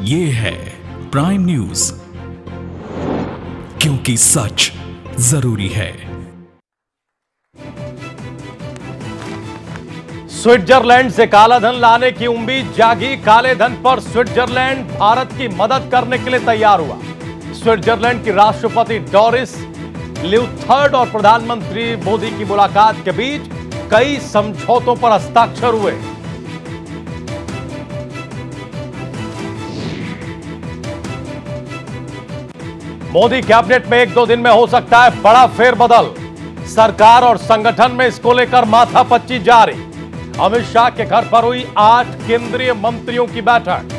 ये है prime news, क्योंकि सच जरूरी है। स्विट्जरलैंड से काला धन लाने की उम्मीद जागी। काले धन पर स्विट्जरलैंड भारत की मदद करने के लिए तैयार हुआ। स्विट्जरलैंड की राष्ट्रपति डोरिस ल्यूथर्ड और प्रधानमंत्री मोदी की मुलाकात के बीच कई समझौतों पर हस्ताक्षर हुए। मोदी कैबिनेट में 1-2 दिन में हो सकता है बड़ा फेरबदल। सरकार और संगठन में इसको लेकर माथापच्ची जारी। अमित शाह के घर पर हुई 8 केंद्रीय मंत्रियों की बैठक।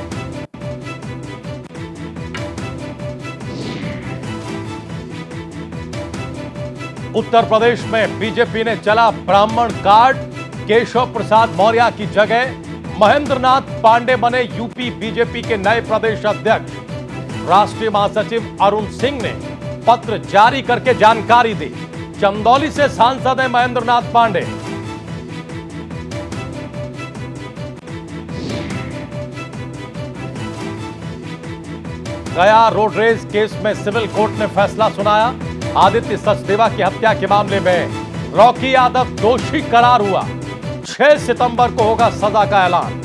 उत्तर प्रदेश में बीजेपी ने चला ब्राह्मण कार्ड। केशव प्रसाद मौर्य की जगह महेंद्रनाथ पांडे बने यूपी बीजेपी के नए प्रदेश अध्यक्ष। राष्ट्रीय महासचिव अरुण सिंह ने पत्र जारी करके जानकारी दी। चंदौली से सांसद हैं Mahendranath Pandey. Gaya road race case में सिविल कोर्ट ने फैसला सुनाया। आदित्य सचदेवा की हत्या के मामले में रॉकी यादव दोषी करार हुआ। 6 सितंबर को होगा सजा का ऐलान।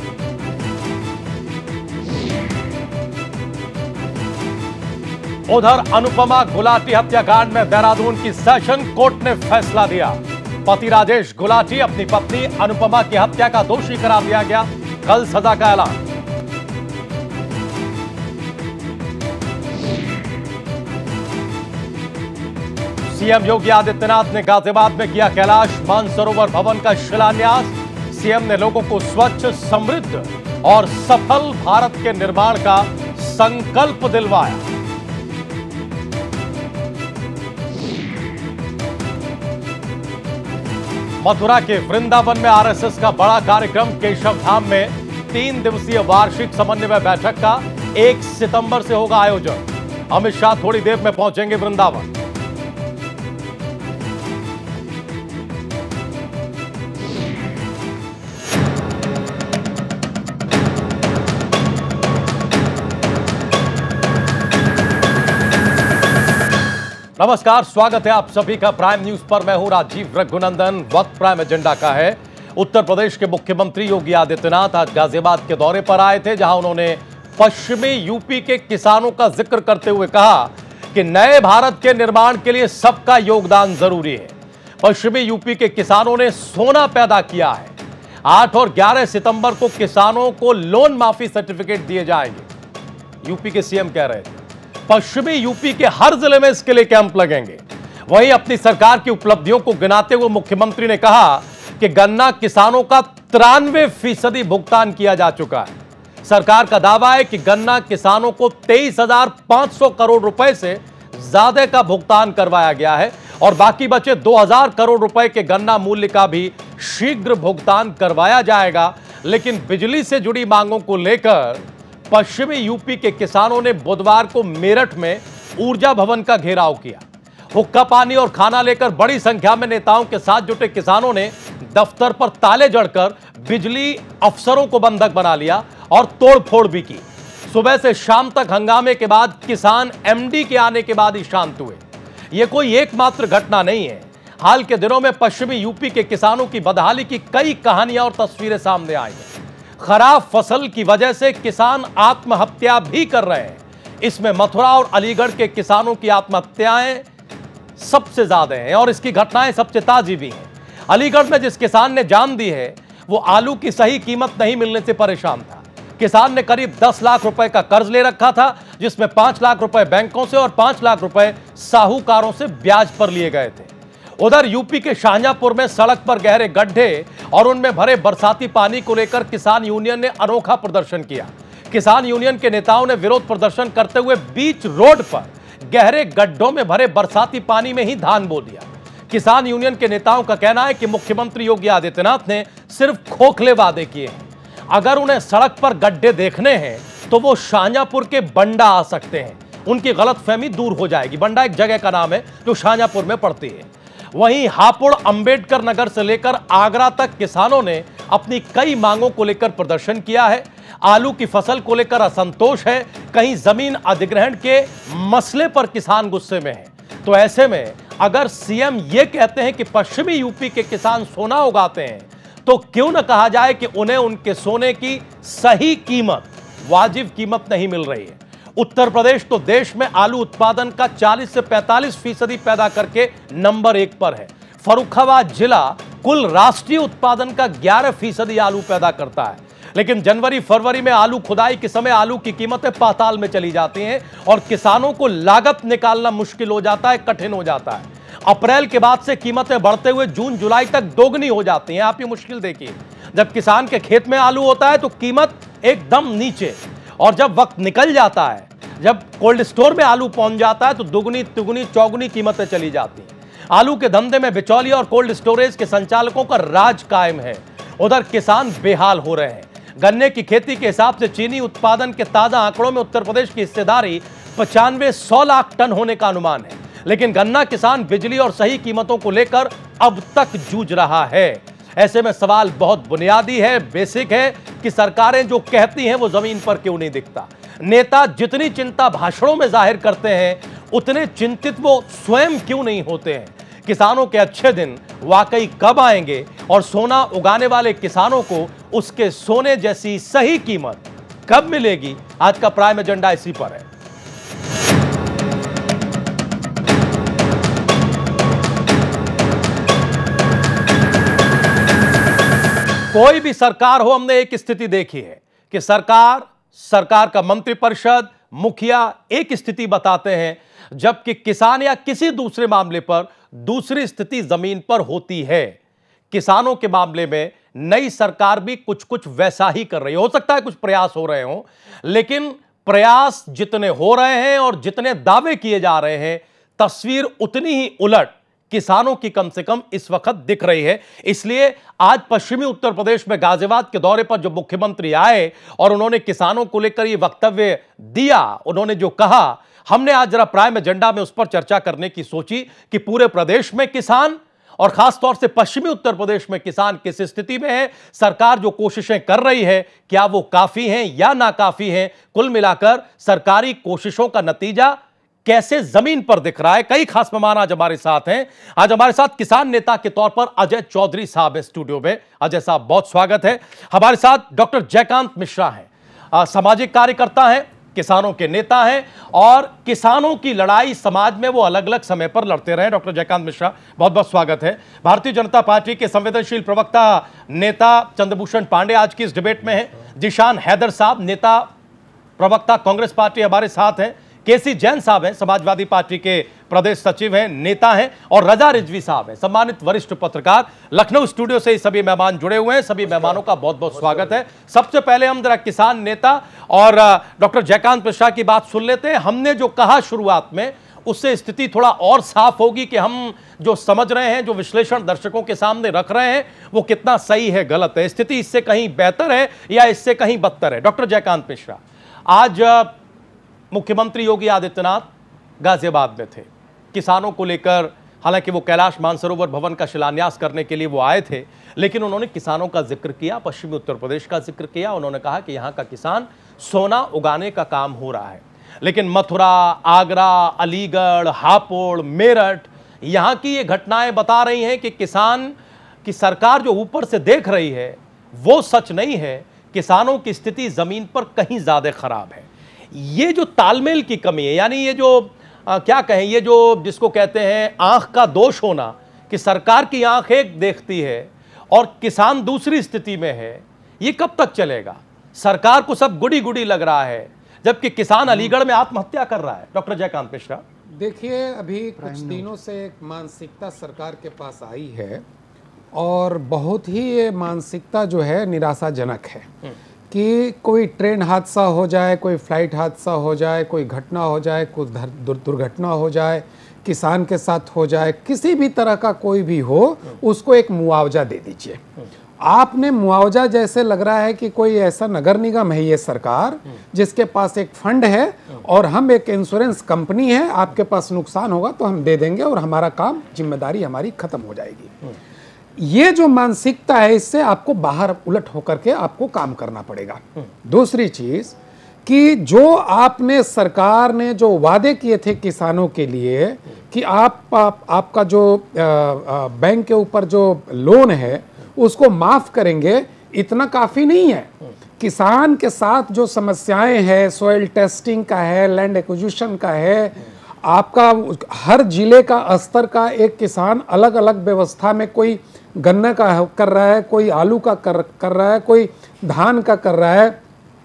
उधर अनुपमा गुलाटी हत्याकांड में देहरादून की सेशन कोर्ट ने फैसला दिया। पति राजेश गुलाटी अपनी पत्नी अनुपमा की हत्या का दोषी करार दिया गया। कल सजा का ऐलान। सीएम योगी आदित्यनाथ ने गाजियाबाद में किया कैलाश मानसरोवर भवन का शिलान्यास। सीएम ने लोगों को स्वच्छ, समृद्ध और सफल भारत के निर्माण का संकल्प दिलवाया। मथुरा के वृंदावन में आरएसएस का बड़ा कार्यक्रम। केशव धाम में 3 दिवसीय वार्षिक समन्वय बैठक का 1 सितंबर से होगा आयोजन। अमित शाह थोड़ी देर में पहुंचेंगे वृंदावन। नमस्कार, स्वागत है आप सभी का प्राइम न्यूज पर। मैं हूं राजीव रघुनंदन। वक्त प्राइम एजेंडा का है। उत्तर प्रदेश के मुख्यमंत्री योगी आदित्यनाथ आज गाजियाबाद के दौरे पर आए थे, जहां उन्होंने पश्चिमी यूपी के किसानों का जिक्र करते हुए कहा कि नए भारत के निर्माण के लिए सबका योगदान जरूरी है। पश्चिमी यूपी के किसानों ने सोना पैदा किया है। 8 और 11 सितंबर को किसानों को लोन माफी सर्टिफिकेट दिए जाएंगे। यूपी के सीएम कह रहे थे पश्चिमी यूपी के हर जिले में इसके लिए कैंप लगेंगे। वहीं अपनी सरकार की उपलब्धियों को गिनाते हुए मुख्यमंत्री ने कहा कि गन्ना किसानों का 93% भुगतान किया जा चुका है। सरकार का दावा है कि गन्ना किसानों को 23,500 करोड़ रुपए से ज्यादा का भुगतान करवाया गया है और बाकी बचे 2,000 करोड़ रुपए के गन्ना मूल्य का भी शीघ्र भुगतान करवाया जाएगा। लेकिन बिजली से जुड़ी मांगों को लेकर पश्चिमी यूपी के किसानों ने बुधवार को मेरठ में ऊर्जा भवन का घेराव किया। हुक्का पानी और खाना लेकर बड़ी संख्या में नेताओं के साथ जुटे किसानों ने दफ्तर पर ताले जड़कर बिजली अफसरों को बंधक बना लिया और तोड़फोड़ भी की। सुबह से शाम तक हंगामे के बाद किसान एमडी के आने के बाद ही शांत हुए। यह कोई एकमात्र घटना नहीं है। हाल के दिनों में पश्चिमी यूपी के किसानों की बदहाली की कई कहानियां और तस्वीरें सामने आई हैं। खराब फसल की वजह से किसान आत्महत्या भी कर रहे हैं। इसमें मथुरा और अलीगढ़ के किसानों की आत्महत्याएं सबसे ज्यादा हैं और इसकी घटनाएं सबसे ताजी भी हैं। अलीगढ़ में जिस किसान ने जान दी है, वो आलू की सही कीमत नहीं मिलने से परेशान था। किसान ने करीब 10 लाख रुपए का कर्ज ले रखा था, जिसमें 5 लाख रुपए बैंकों से और 5 लाख रुपए साहूकारों से ब्याज पर लिए गए थे। उधर यूपी के शाहजहांपुर में सड़क पर गहरे गड्ढे और उनमें भरे बरसाती पानी को लेकर किसान यूनियन ने अनोखा प्रदर्शन किया। किसान यूनियन के नेताओं ने विरोध प्रदर्शन करते हुए बीच रोड पर गहरे गड्ढों में भरे बरसाती पानी में ही धान बो दिया। किसान यूनियन के नेताओं का कहना है कि मुख्यमंत्री योगी आदित्यनाथ ने सिर्फ खोखले वादे किए हैं। अगर उन्हें सड़क पर गड्ढे देखने हैं तो वो शाहजहांपुर के बंडा आ सकते हैं। उनकी गलतफहमी दूर हो जाएगी। बंडा एक जगह का नाम है जो शाहजहांपुर में पड़ती है। वहीं हापुड़, अंबेडकर नगर से लेकर आगरा तक किसानों ने अपनी कई मांगों को लेकर प्रदर्शन किया है। आलू की फसल को लेकर असंतोष है, कहीं जमीन अधिग्रहण के मसले पर किसान गुस्से में है। तो ऐसे में अगर सीएम ये कहते हैं कि पश्चिमी यूपी के किसान सोना उगाते हैं, तो क्यों न कहा जाए कि उन्हें उनके सोने की सही कीमत, वाजिब कीमत नहीं मिल रही है। उत्तर प्रदेश तो देश में आलू उत्पादन का 40 से 45% पैदा करके नंबर 1 पर है। फर्रुखाबाद जिला कुल राष्ट्रीय उत्पादन का 11% आलू पैदा करता है, लेकिन जनवरी फरवरी में आलू खुदाई के समय आलू की कीमतें पाताल में चली जाती हैं और किसानों को लागत निकालना मुश्किल हो जाता है, कठिन हो जाता है। अप्रैल के बाद से कीमतें बढ़ते हुए जून जुलाई तक दोगुनी हो जाती हैं। आप ये मुश्किल देखिए, जब किसान के खेत में आलू होता है तो कीमत एकदम नीचे, और जब वक्त निकल जाता है, जब कोल्ड स्टोर में आलू पहुंच जाता है तो दुगुनी तिगुनी चौगुनी कीमतें चली जाती हैं। आलू के धंधे में बिचौलिया और कोल्ड स्टोरेज के संचालकों का राज कायम है। उधर किसान बेहाल हो रहे हैं। गन्ने की खेती के हिसाब से चीनी उत्पादन के ताजा आंकड़ों में उत्तर प्रदेश की हिस्सेदारी 95-100 लाख टन होने का अनुमान है, लेकिन गन्ना किसान बिजली और सही कीमतों को लेकर अब तक जूझ रहा है। ऐसे में सवाल बहुत बुनियादी है, बेसिक है कि सरकारें जो कहती हैं वो जमीन पर क्यों नहीं दिखता। नेता जितनी चिंता भाषणों में जाहिर करते हैं, उतने चिंतित वो स्वयं क्यों नहीं होते हैं। किसानों के अच्छे दिन वाकई कब आएंगे और सोना उगाने वाले किसानों को उसके सोने जैसी सही कीमत कब मिलेगी? आज का प्राइम एजेंडा इसी पर है। कोई भी सरकार हो, हमने एक स्थिति देखी है कि सरकार का मंत्रिपरिषद, मुखिया एक स्थिति बताते हैं, जबकि किसान या किसी दूसरे मामले पर दूसरी स्थिति जमीन पर होती है। किसानों के मामले में नई सरकार भी कुछ कुछ वैसा ही कर रही है। हो सकता है कुछ प्रयास हो रहे हों, लेकिन प्रयास जितने हो रहे हैं और जितने दावे किए जा रहे हैं, तस्वीर उतनी ही उलट किसानों की कम से कम इस वक्त दिख रही है। इसलिए आज पश्चिमी उत्तर प्रदेश में गाजियाबाद के दौरे पर जो मुख्यमंत्री आए और उन्होंने किसानों को लेकर यह वक्तव्य दिया, उन्होंने जो कहा, हमने आज जरा प्राइम एजेंडा में उस पर चर्चा करने की सोची कि पूरे प्रदेश में किसान और खासतौर से पश्चिमी उत्तर प्रदेश में किसान किस स्थिति में है, सरकार जो कोशिशें कर रही है क्या वो काफी हैं या नाकाफी हैं, कुल मिलाकर सरकारी कोशिशों का नतीजा कैसे जमीन पर दिख रहा है। कई खास मेहमान आज हमारे साथ हैं। आज हमारे साथ किसान नेता के तौर पर अजय चौधरी साहब है स्टूडियो में। अजय साहब, बहुत स्वागत है। हमारे साथ डॉक्टर जयकांत मिश्रा हैं, सामाजिक कार्यकर्ता हैं, किसानों के नेता हैं और किसानों की लड़ाई समाज में वो अलग अलग समय पर लड़ते रहे। डॉक्टर जयकांत मिश्रा, बहुत बहुत स्वागत है। भारतीय जनता पार्टी के संवेदनशील प्रवक्ता नेता चंद्रभूषण पांडे आज की इस डिबेट में है। जिशान हैदर साहब, नेता प्रवक्ता कांग्रेस पार्टी, हमारे साथ हैं। केसी जैन साहब हैं, समाजवादी पार्टी के प्रदेश सचिव हैं, नेता हैं। और रजा रिजवी साहब हैं, सम्मानित वरिष्ठ पत्रकार। लखनऊ स्टूडियो से ही सभी मेहमान जुड़े हुए हैं। सभी मेहमानों का बहुत बहुत स्वागत है। सबसे पहले हम जरा किसान नेता और डॉक्टर जयकांत मिश्रा की बात सुन लेते हैं। हमने जो कहा शुरुआत में, उससे स्थिति थोड़ा और साफ होगी कि हम जो समझ रहे हैं, जो विश्लेषण दर्शकों के सामने रख रहे हैं, वो कितना सही है, गलत है, स्थिति इससे कहीं बेहतर है या इससे कहीं बदतर है। डॉक्टर जयकांत मिश्रा, आज मुख्यमंत्री योगी आदित्यनाथ गाजियाबाद में थे किसानों को लेकर। हालांकि वो कैलाश मानसरोवर भवन का शिलान्यास करने के लिए वो आए थे, लेकिन उन्होंने किसानों का जिक्र किया, पश्चिमी उत्तर प्रदेश का जिक्र किया। उन्होंने कहा कि यहाँ का किसान सोना उगाने का काम हो रहा है, लेकिन मथुरा, आगरा, अलीगढ़, हापुड़, मेरठ, यहाँ की ये घटनाएं बता रही हैं कि किसान की सरकार जो ऊपर से देख रही है वो सच नहीं है। किसानों की स्थिति जमीन पर कहीं ज्यादा खराब है। ये जो तालमेल की कमी है, यानी ये जो क्या कहें, ये जो जिसको कहते हैं आंख का दोष होना, कि सरकार की आंख एक देखती है और किसान दूसरी स्थिति में है, ये कब तक चलेगा? सरकार को सब गुड़ी गुड़ी लग रहा है, जबकि किसान अलीगढ़ में आत्महत्या कर रहा है। डॉक्टर जयकांत मिश्रा, देखिए, अभी कुछ दिनों से एक मानसिकता सरकार के पास आई है और बहुत ही ये मानसिकता जो है निराशाजनक है कि कोई ट्रेन हादसा हो जाए, कोई फ्लाइट हादसा हो जाए, कोई घटना हो जाए, कोई दुर्घटना हो जाए, किसान के साथ हो जाए, किसी भी तरह का कोई भी हो, उसको एक मुआवजा दे दीजिए। आपने मुआवजा जैसे लग रहा है कि कोई ऐसा नगर निगम है ये सरकार जिसके पास एक फंड है और हम एक इंश्योरेंस कंपनी है, आपके पास नुकसान होगा तो हम दे देंगे और हमारा काम, जिम्मेदारी हमारी खत्म हो जाएगी। ये जो मानसिकता है इससे आपको बाहर उलट होकर के आपको काम करना पड़ेगा। दूसरी चीज कि जो आपने सरकार ने जो वादे किए थे किसानों के लिए कि आपका जो बैंक के ऊपर जो लोन है उसको माफ करेंगे, इतना काफी नहीं है। किसान के साथ जो समस्याएं हैं, सॉइल टेस्टिंग का है, लैंड एक्विजिशन का है, आपका हर जिले का स्तर का एक किसान अलग अलग व्यवस्था में, कोई गन्ना का कर रहा है, कोई आलू का कर रहा है, कोई धान का कर रहा है,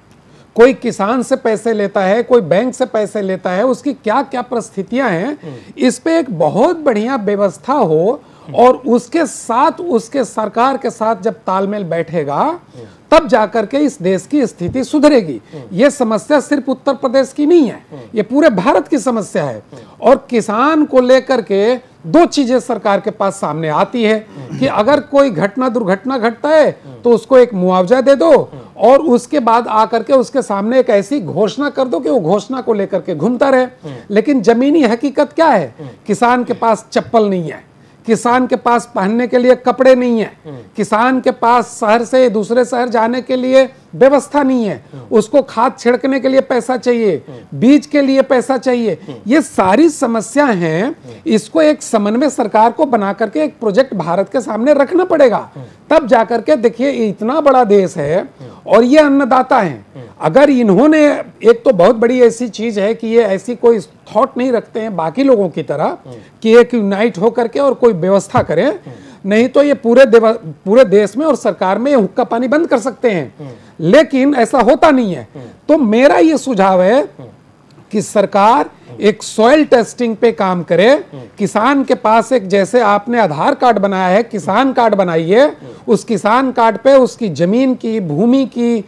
कोई किसान से पैसे लेता है, कोई बैंक से पैसे लेता है, उसकी क्या क्या परिस्थितियां हैं, इस पे एक बहुत बढ़िया व्यवस्था हो और उसके साथ उसके सरकार के साथ जब तालमेल बैठेगा तब जाकर के इस देश की स्थिति सुधरेगी। ये समस्या सिर्फ उत्तर प्रदेश की नहीं है, ये पूरे भारत की समस्या है। और किसान को लेकर के दो चीजें सरकार के पास सामने आती है कि अगर कोई दुर्घटना घटता है तो उसको एक मुआवजा दे दो और उसके बाद आकर के उसके सामने एक ऐसी घोषणा कर दो कि वो घोषणा को लेकर के घूमता रहे। लेकिन जमीनी हकीकत क्या है? किसान के पास चप्पल नहीं है, किसान के पास पहनने के लिए कपड़े नहीं है, किसान के पास शहर से दूसरे शहर जाने के लिए व्यवस्था नहीं है, उसको खाद छिड़कने के लिए पैसा चाहिए, बीज के लिए पैसा चाहिए। ये सारी समस्याएं हैं, इसको एक समन्वय सरकार को बना करके एक प्रोजेक्ट भारत के सामने रखना पड़ेगा। तब जाकर के देखिए इतना बड़ा देश है और ये अन्नदाता हैं। अगर इन्होंने, एक तो बहुत बड़ी ऐसी चीज है कि ये ऐसी कोई थॉट नहीं रखते हैं बाकी लोगों की तरह कि एक यूनाइट होकर के और कोई व्यवस्था करें, नहीं तो ये पूरे देश में और सरकार में हुक्का पानी बंद कर सकते हैं। लेकिन ऐसा होता नहीं है। तो मेरा ये सुझाव है कि सरकार एक सॉइल टेस्टिंग पे काम करे, किसान के पास एक, जैसे आपने आधार कार्ड बनाया है, किसान कार्ड बनाइए, उस किसान कार्ड पे उसकी जमीन की, भूमि की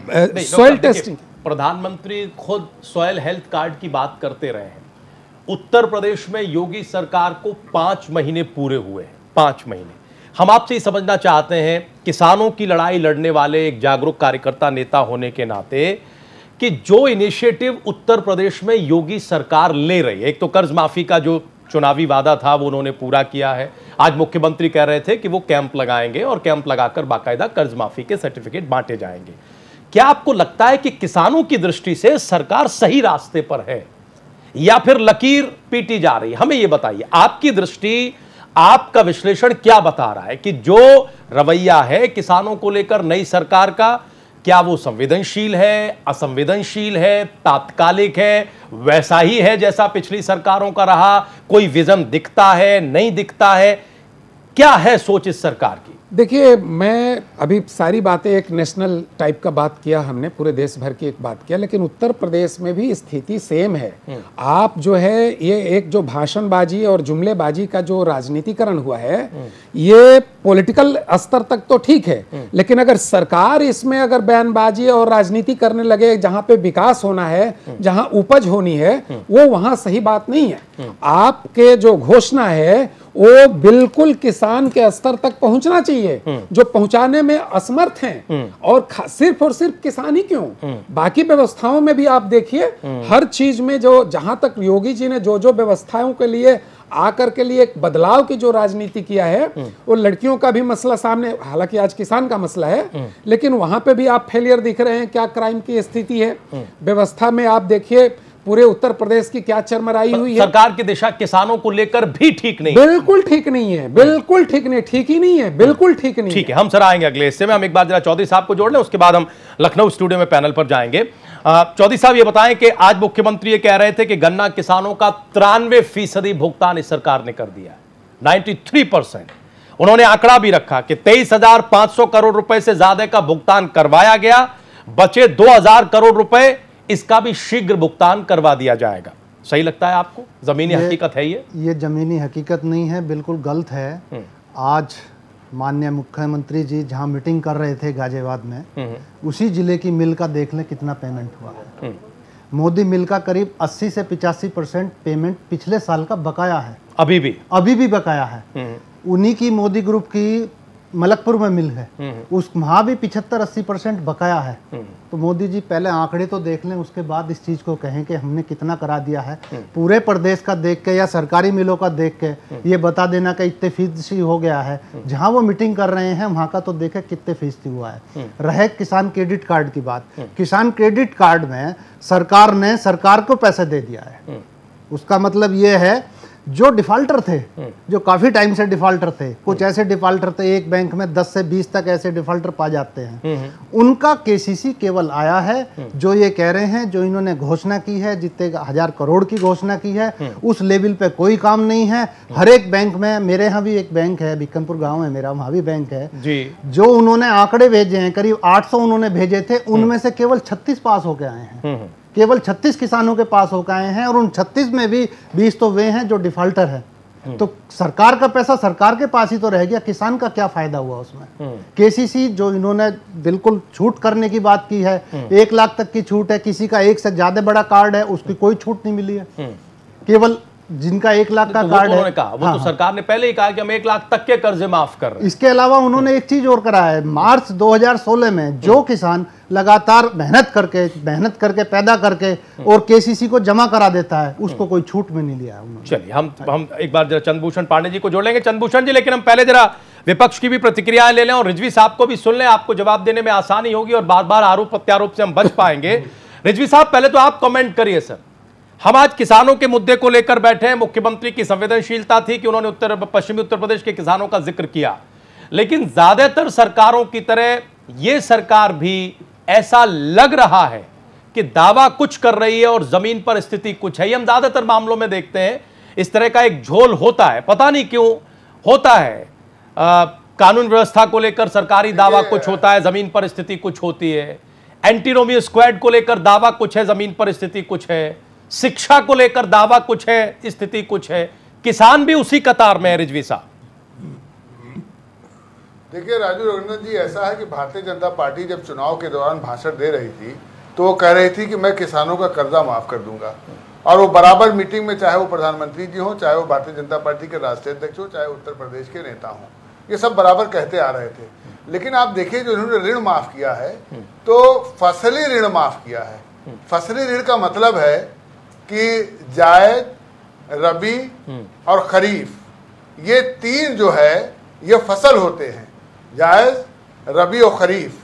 सॉइल टेस्टिंग। प्रधानमंत्री खुद सॉइल हेल्थ कार्ड की बात करते रहे हैं। उत्तर प्रदेश में योगी सरकार को 5 महीने पूरे हुए हैं, 5 महीने। हम आपसे ये समझना चाहते हैं, किसानों की लड़ाई लड़ने वाले एक जागरूक कार्यकर्ता नेता होने के नाते, कि जो इनिशिएटिव उत्तर प्रदेश में योगी सरकार ले रही है, एक तो कर्ज माफी का जो चुनावी वादा था वो उन्होंने पूरा किया है। आज मुख्यमंत्री कह रहे थे कि वो कैंप लगाएंगे और कैंप लगाकर बाकायदा कर्ज माफी के सर्टिफिकेट बांटे जाएंगे। क्या आपको लगता है कि किसानों की दृष्टि से सरकार सही रास्ते पर है या फिर लकीर पीटी जा रही है? हमें यह बताइए, आपकी दृष्टि, आपका विश्लेषण क्या बता रहा है कि जो रवैया है किसानों को लेकर नई सरकार का, क्या वो संवेदनशील है, असंवेदनशील है, तात्कालिक है, वैसा ही है जैसा पिछली सरकारों का रहा? कोई विजन दिखता है, नहीं दिखता है? क्या है सोच इस सरकार की? देखिए, मैं अभी सारी बातें एक नेशनल टाइप का बात किया, हमने पूरे देश भर की एक बात किया, लेकिन उत्तर प्रदेश में भी स्थिति सेम है। आप जो है, ये एक जो भाषणबाजी और जुमलेबाजी का जो राजनीतिकरण हुआ है, ये पॉलिटिकल स्तर तक तो ठीक है, लेकिन अगर सरकार इसमें अगर बयानबाजी और राजनीति करने लगे, जहां पे विकास होना है, जहां उपज होनी है, वो वहां सही बात नहीं है। आपके जो घोषणा है वो बिल्कुल किसान के स्तर तक पहुंचना चाहिए, जो पहुंचाने में असमर्थ हैं। और सिर्फ किसान ही क्यों, बाकी व्यवस्थाओं में भी आप देखिए, हर चीज में जो, जहां तक योगी जी ने जो व्यवस्थाओं के लिए आकर के लिए एक बदलाव की जो राजनीति किया है, वो लड़कियों का भी मसला सामने, हालांकि आज किसान का मसला है, लेकिन वहां पे भी आप फेलियर दिख रहे हैं। क्या क्राइम की स्थिति है व्यवस्था में, आप देखिए पूरे उत्तर प्रदेश की क्या चरमराई हुई है। सरकार की दिशा किसानों को लेकर भी ठीक नहीं, बिल्कुल ठीक नहीं है, बिल्कुल ठीक नहीं, ठीक ही नहीं है, बिल्कुल ठीक नहीं। ठीक है, हम सर आएंगे अगले हिस्से में। हम एक बार जरा चौधरी साहब को जोड़ लें, उसके बाद हम लखनऊ स्टूडियो में पैनल पर जाएंगे। चौधरी साहब, ये बताएं कि आज मुख्यमंत्री ये कह रहे थे कि गन्ना किसानों का 93% भुगतान इस सरकार ने कर दिया है, 93%। उन्होंने आंकड़ा भी रखा कि 23,500 करोड़ रुपए से ज्यादा का भुगतान करवाया गया, बचे 2,000 करोड़ रुपए, इसका भी शीघ्र भुगतान करवा दिया जाएगा। सही लगता है आपको? जमीनी हकीकत है ये जमीनी हकीकत नहीं है, बिल्कुल गलत है। आज माननीय मुख्यमंत्री जी जहां मीटिंग कर रहे थे गाजियाबाद में, उसी जिले की मिल का देख लें कितना पेमेंट हुआ है। मोदी मिल का करीब 80 से 85% पेमेंट पिछले साल का बकाया है, अभी भी बकाया है। उन्हीं की मोदी ग्रुप की मलकपुर में मिल है, उस वहाँ भी 75-80% बकाया है। तो मोदी जी पहले आंकड़े तो देख लें, उसके बाद इस चीज़ को कहें कि हमने कितना करा दिया है। पूरे प्रदेश का देख के या सरकारी मिलों का देख के ये बता देना कि इतने फीसदी हो गया है। जहाँ वो मीटिंग कर रहे हैं वहाँ का तो देखें कितने फीसदी हुआ है। रहे किसान क्रेडिट कार्ड की बात, किसान क्रेडिट कार्ड में सरकार ने सरकार को पैसे दे दिया है। उसका मतलब ये है जो डिफॉल्टर थे, जो काफी टाइम से डिफॉल्टर थे, कुछ ऐसे डिफॉल्टर थे एक बैंक में 10 से 20 तक ऐसे डिफॉल्टर पा जाते हैं, उनका केसीसी केवल आया है। जो ये कह रहे हैं, जो इन्होंने घोषणा की है, जितने 1000 करोड़ की घोषणा की है, उस लेवल पे कोई काम नहीं है। हर एक बैंक में, मेरे यहाँ भी एक बैंक है, बिक्रमपुर गाँव है मेरा, वहाँ भी बैंक है जी। जो उन्होंने आंकड़े भेजे हैं, करीब 800 उन्होंने भेजे थे, उनमें से केवल 36 पास होके आए हैं। केवल 36 किसानों के पास होकर आए हैं, और उन 36 में भी 20 तो वे हैं जो डिफॉल्टर है। तो सरकार का पैसा सरकार के पास ही तो रह गया, किसान का क्या फायदा हुआ उसमें। केसीसी जो इन्होंने बिल्कुल छूट करने की बात की है, 1 लाख तक की छूट है, किसी का 1 से ज्यादा बड़ा कार्ड है उसकी कोई छूट नहीं मिली है। केवल जिनका 1 लाख का कार्ड है, कहा वो तो सरकार ने पहले ही कहा कि हम 1 लाख तक के कर्जे माफ कर रहे हैं। इसके अलावा उन्होंने एक चीज और करा है, मार्च 2016 में जो किसान लगातार मेहनत करके पैदा करके और केसीसी को जमा करा देता है, उसको कोई छूट में नहीं लिया उन्होंने। चलिए हम एक बार जरा चंद्रभूषण पांडे जी को जोड़ लेंगे। चंद्रभूषण जी, लेकिन हम पहले जरा विपक्ष की भी प्रतिक्रियाएं ले लें और रिजवी साहब को भी सुन लें, आपको जवाब देने में आसानी होगी और बार बार आरोप प्रत्यारोप से हम बच पाएंगे। रिजवी साहब, पहले तो आप कमेंट करिए। सर, हम आज किसानों के मुद्दे को लेकर बैठे हैं। मुख्यमंत्री की संवेदनशीलता थी कि उन्होंने पश्चिमी उत्तर प्रदेश के किसानों का जिक्र किया, लेकिन ज्यादातर सरकारों की तरह यह सरकार भी ऐसा लग रहा है कि दावा कुछ कर रही है और जमीन पर स्थिति कुछ है। ये हम ज्यादातर मामलों में देखते हैं, इस तरह का एक झोल होता है, पता नहीं क्यों होता है। कानून व्यवस्था को लेकर सरकारी दावा कुछ होता है, जमीन पर स्थिति कुछ होती है। एंटी रोमियो स्क्वाड को लेकर दावा कुछ है, जमीन पर स्थिति कुछ है। शिक्षा को लेकर दावा कुछ है, स्थिति कुछ है। किसान भी उसी कतार में है। रिजवी साहब, देखिए राजू रघुनंदन जी, ऐसा है कि भारतीय जनता पार्टी जब चुनाव के दौरान भाषण दे रही थी तो वो कह रही थी कि मैं किसानों का कर्जा माफ कर दूंगा, और वो बराबर मीटिंग में, चाहे वो प्रधानमंत्री जी हो, चाहे वो भारतीय जनता पार्टी के राष्ट्रीय अध्यक्ष हो, चाहे उत्तर प्रदेश के नेता हो, ये सब बराबर कहते आ रहे थे। लेकिन आप देखिए जो इन्होंने ऋण माफ किया है, तो फसली ऋण माफ किया है। फसली ऋण का मतलब है कि जायद, रबी और खरीफ, ये 3 जो है ये फसल होते हैं, जायद, रबी और खरीफ।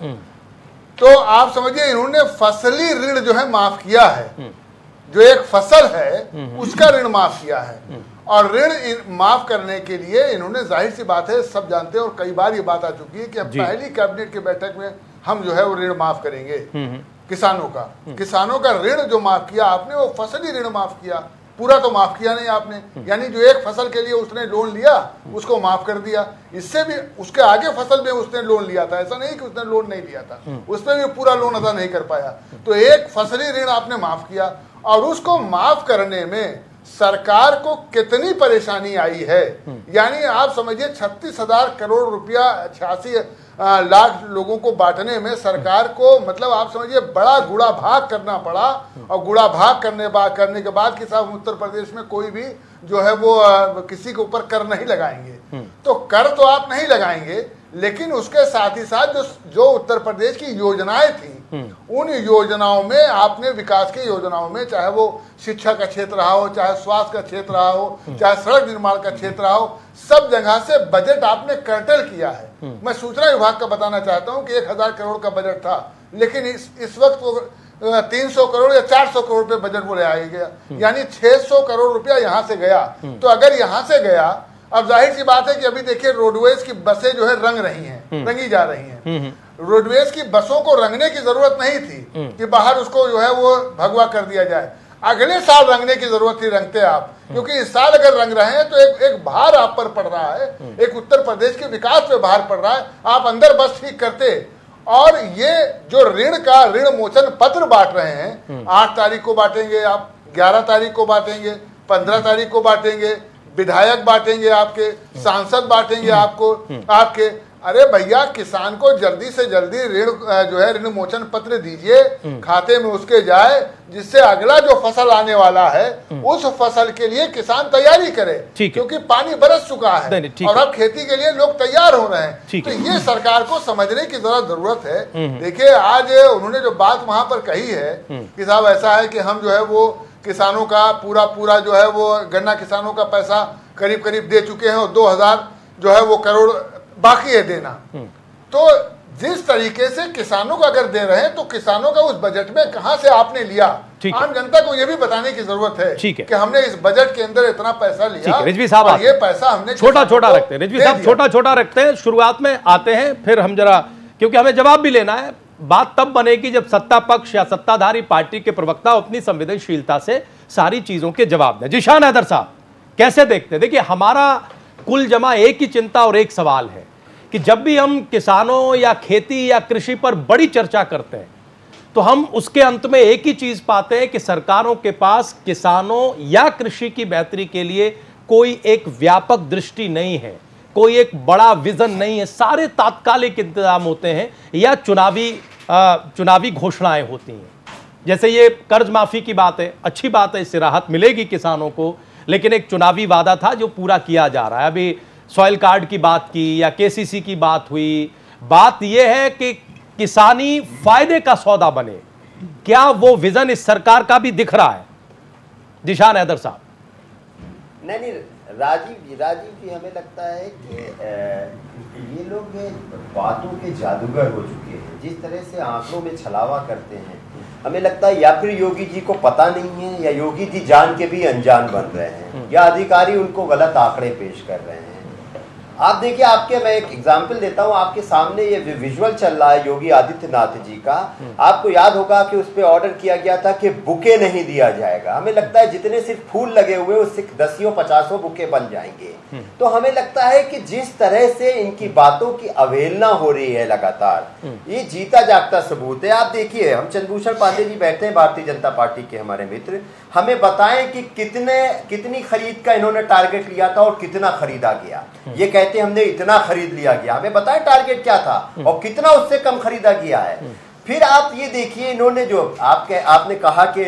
तो आप समझिए इन्होंने फसली ऋण जो है माफ किया है, जो एक फसल है उसका ऋण माफ किया है। और ऋण माफ करने के लिए इन्होंने, जाहिर सी बात है, सब जानते हैं और कई बार ये बात आ चुकी है कि अब पहली कैबिनेट की बैठक में हम जो है वो ऋण माफ करेंगे किसानों का। किसानों का ऋण जो माफ किया आपने, वो फसली ऋण माफ किया, पूरा तो माफ किया नहीं आपने। यानी जो एक फसल के लिए उसने लोन लिया उसको माफ कर दिया। इससे भी उसके आगे फसल में उसने लोन लिया था, ऐसा नहीं कि उसने लोन नहीं लिया था, उसमें भी पूरा लोन अदा नहीं कर पाया। तो एक फसली ऋण आपने माफ किया, और उसको माफ करने में सरकार को कितनी परेशानी आई है। यानी आप समझिए 36,000 करोड़ रुपया 86 लाख लोगों को बांटने में सरकार को, मतलब आप समझिए बड़ा गुड़ा भाग करना पड़ा। और गुड़ा भाग करने के बाद कि साहब उत्तर प्रदेश में कोई भी जो है वो किसी के ऊपर कर नहीं लगाएंगे। तो कर तो आप नहीं लगाएंगे, लेकिन उसके साथ ही साथ जो उत्तर प्रदेश की योजनाएं थी, उन योजनाओं में आपने, विकास की योजनाओं में, चाहे वो शिक्षा का क्षेत्र रहा हो, चाहे स्वास्थ्य का क्षेत्र रहा हो, चाहे सड़क निर्माण का क्षेत्र रहा हो, सब जगह से बजट आपने कर्टल किया है। मैं सूचना विभाग का बताना चाहता हूं कि 1000 करोड़ का बजट था, लेकिन इस वक्त वो 300 करोड़ या 400 करोड़ रुपए बजट वो ले आया गया, यानी 600 करोड़ रुपया यहां से गया। तो अगर यहां से गया, अब जाहिर सी बात है कि अभी देखिए रोडवेज की बसें जो है रंगी जा रही हैं। रोडवेज की बसों को रंगने की जरूरत नहीं थी कि बाहर उसको जो है वो भगवा कर दिया जाए। अगले साल रंगने की जरूरत थी, रंगते आप, क्योंकि इस साल अगर रंग रहे हैं तो एक भार आप पर पड़ रहा है, एक उत्तर प्रदेश के विकास पे भार पड़ रहा है। आप अंदर बस ठीक करते। और ये जो ऋण मोचन पत्र बांट रहे हैं, 8 तारीख को बांटेंगे, आप 11 तारीख को बांटेंगे, 15 तारीख को बांटेंगे, विधायक बांटेंगे, आपके सांसद बांटेंगे आपको, आपके। अरे भैया, किसान को जल्दी से जल्दी ऋण जो है ऋण मोचन पत्र दीजिए, खाते में उसके जाए, जिससे अगला जो फसल आने वाला है उस फसल के लिए किसान तैयारी करे, क्योंकि पानी बरस चुका है और अब खेती के लिए लोग तैयार हो रहे हैं। तो ये सरकार को समझने की जरूरत है। देखिए, आज उन्होंने जो बात वहां पर कही है कि साहब ऐसा है कि हम जो है वो किसानों का पूरा जो है वो गन्ना किसानों का पैसा करीब करीब दे चुके हैं और 2000 जो है वो करोड़ बाकी है देना। तो जिस तरीके से किसानों को अगर दे रहे हैं तो किसानों का उस बजट में कहां से आपने लिया, आम जनता को यह भी बताने की जरूरत है कि हमने इस बजट के अंदर इतना पैसा लिया। रिजवी साहब, ये पैसा हमने छोटा रखते हैं। रिजवी साहब, छोटा रखते हैं, शुरुआत में आते हैं, फिर हम जरा, क्योंकि हमें जवाब भी लेना है। बात तब बनेगी जब सत्ता पक्ष या सत्ताधारी पार्टी के प्रवक्ता अपनी संवेदनशीलता से सारी चीजों के जवाब दें। जिशान हैदर साहब, कैसे देखते हैं? देखिए, हमारा कुल जमा एक ही चिंता और एक सवाल है कि जब भी हम किसानों या खेती या कृषि पर बड़ी चर्चा करते हैं तो हम उसके अंत में एक ही चीज पाते हैं कि सरकारों के पास किसानों या कृषि की बेहतरी के लिए कोई एक व्यापक दृष्टि नहीं है, कोई एक बड़ा विजन नहीं है। सारे तात्कालिक इंतजाम होते हैं या चुनावी घोषणाएं होती हैं। जैसे ये कर्ज माफी की बात है, अच्छी बात है, इससे राहत मिलेगी किसानों को, लेकिन एक चुनावी वादा था जो पूरा किया जा रहा है। अभी सॉइल कार्ड की बात की या केसीसी की बात हुई, बात यह है कि किसानी फायदे का सौदा बने। क्या वो विजन इस सरकार का भी दिख रहा है? जिशान हैदर साहब। नहीं, राजीव जी, हमें लगता है कि ये लोग बातों के जादूगर हो चुके हैं। जिस तरह से आंकड़ों में छलावा करते हैं, हमें लगता है या फिर योगी जी को पता नहीं है या योगी जी जान के भी अनजान बन रहे हैं या अधिकारी उनको गलत आंकड़े पेश कर रहे हैं। आप देखिए, मैं एक एग्जाम्पल देता हूं, आपके सामने ये विजुअल चल रहा है योगी आदित्यनाथ जी का। आपको याद होगा कि उस पे ऑर्डर किया गया था कि बुके नहीं दिया जाएगा। हमें लगता है जितने सिर्फ फूल लगे हुए उससे 10-50 बुके बन जाएंगे। तो हमें लगता है कि जिस तरह से इनकी बातों की अवहेलना हो रही है लगातार, ये जीता जागता सबूत है। आप देखिए, हम चंद्रभूषण पांडे जी बैठे हैं, भारतीय जनता पार्टी के हमारे मित्र, हमें बताएं कि कितनी खरीद का इन्होंने टारगेट लिया था और कितना खरीदा गया। ये कहते हमने इतना खरीद लिया गया, हमें बताएं टारगेट क्या था और कितना उससे कम खरीदा गया है। फिर आप ये देखिए, इन्होंने जो आपने कहा कि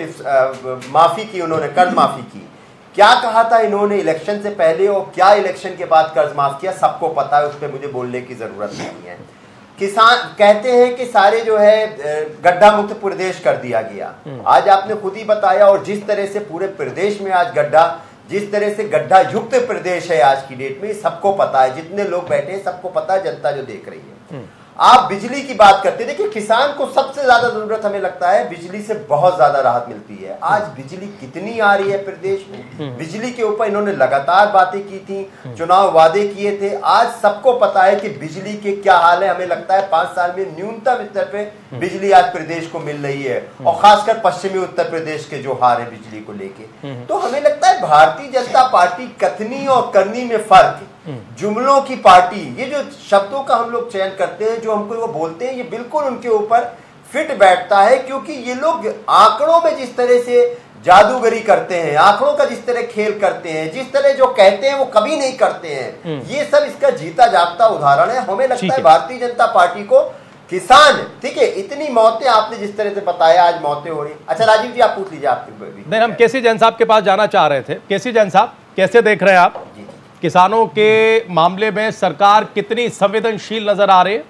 माफी की, उन्होंने कर्ज माफी की, क्या कहा था इन्होंने इलेक्शन से पहले और क्या इलेक्शन के बाद कर्ज माफ किया, सबको पता है, उस पर मुझे बोलने की जरूरत नहीं है। किसान कहते हैं कि सारे जो है गड्ढा मुक्त प्रदेश कर दिया गया। आज आपने खुद ही बताया, और जिस तरह से पूरे प्रदेश में आज जिस तरह से गड्ढा युक्त प्रदेश है आज की डेट में, सबको पता है, जितने लोग बैठे हैं सबको पता है, जनता जो देख रही है। आप बिजली की बात करते हैं, देखिए किसान को सबसे ज्यादा जरूरत हमें लगता है बिजली से बहुत ज्यादा राहत मिलती है। आज बिजली कितनी आ रही है प्रदेश में, बिजली के ऊपर इन्होंने लगातार बातें की थी, चुनाव वादे किए थे। आज सबको पता है कि बिजली के क्या हाल है। हमें लगता है 5 साल में न्यूनतम स्तर पे बिजली आज प्रदेश को मिल रही है, और खासकर पश्चिमी उत्तर प्रदेश के जो हार है बिजली को लेके। तो हमें लगता है भारतीय जनता पार्टी कथनी और करनी में फर्क, जुमलों की पार्टी, ये जो शब्दों का हम लोग चयन करते हैं, जो हमको वो बोलते हैं, ये बिल्कुल उनके ऊपर फिट बैठता है। क्योंकि ये लोग आंकड़ों में जिस तरह से जादूगरी करते हैं, आंकड़ों का जिस तरह खेल करते हैं, जिस तरह जो कहते हैं वो कभी नहीं करते हैं, ये सब इसका जीता जागता उदाहरण है। हमें लगता है भारतीय जनता पार्टी को किसान, ठीक है, इतनी मौतें आपने जिस तरह से बताया, आज मौतें हो रही। अच्छा राजीव जी, आप पूछ लीजिए। आपके नहीं, हम केसी जैन साहब के पास जाना चाह रहे थे। केसी जैन साहब, कैसे देख रहे हैं आप किसानों के मामले में सरकार कितनी संवेदनशील नजर आ रही है?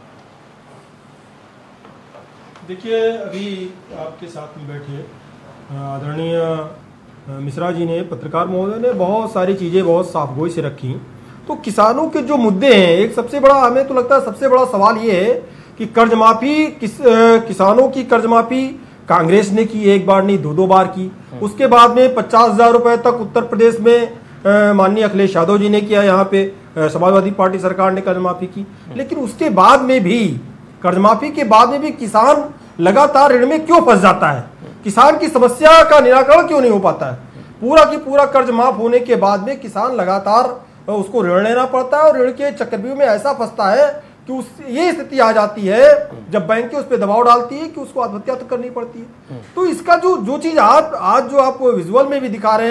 देखिए, अभी आपके साथ में बैठे आदरणीय मिश्रा जी ने, पत्रकार महोदय ने बहुत सारी चीज़ें बहुत साफगोई से रखी। तो किसानों के जो मुद्दे हैं, एक सबसे बड़ा, हमें तो लगता है सबसे बड़ा सवाल ये है कि कर्ज माफी, किसानों की कर्ज माफी कांग्रेस ने की, एक बार नहीं 2-2 बार की। उसके बाद में 50,000 रुपए तक उत्तर प्रदेश में माननीय अखिलेश यादव जी ने किया, यहाँ पे समाजवादी पार्टी सरकार ने कर्ज माफी की। लेकिन उसके बाद में भी, कर्ज माफी के बाद में भी किसान लगातार ऋण में क्यों फंस जाता है? किसान की समस्या का निराकरण क्यों नहीं हो पाता है? पूरा की पूरा कर्ज माफ होने के बाद में किसान लगातार उसको ऋण लेना पड़ता है, और ऋण के चक्रव्यूह में ऐसा फंसता है कि ये स्थिति आ जाती है जब बैंकें उस पर दबाव डालती है कि उसको आत्महत्या तो करनी पड़ती है। तो इसका जो चीज आज जो आप विजुअल में भी दिखा रहे हैं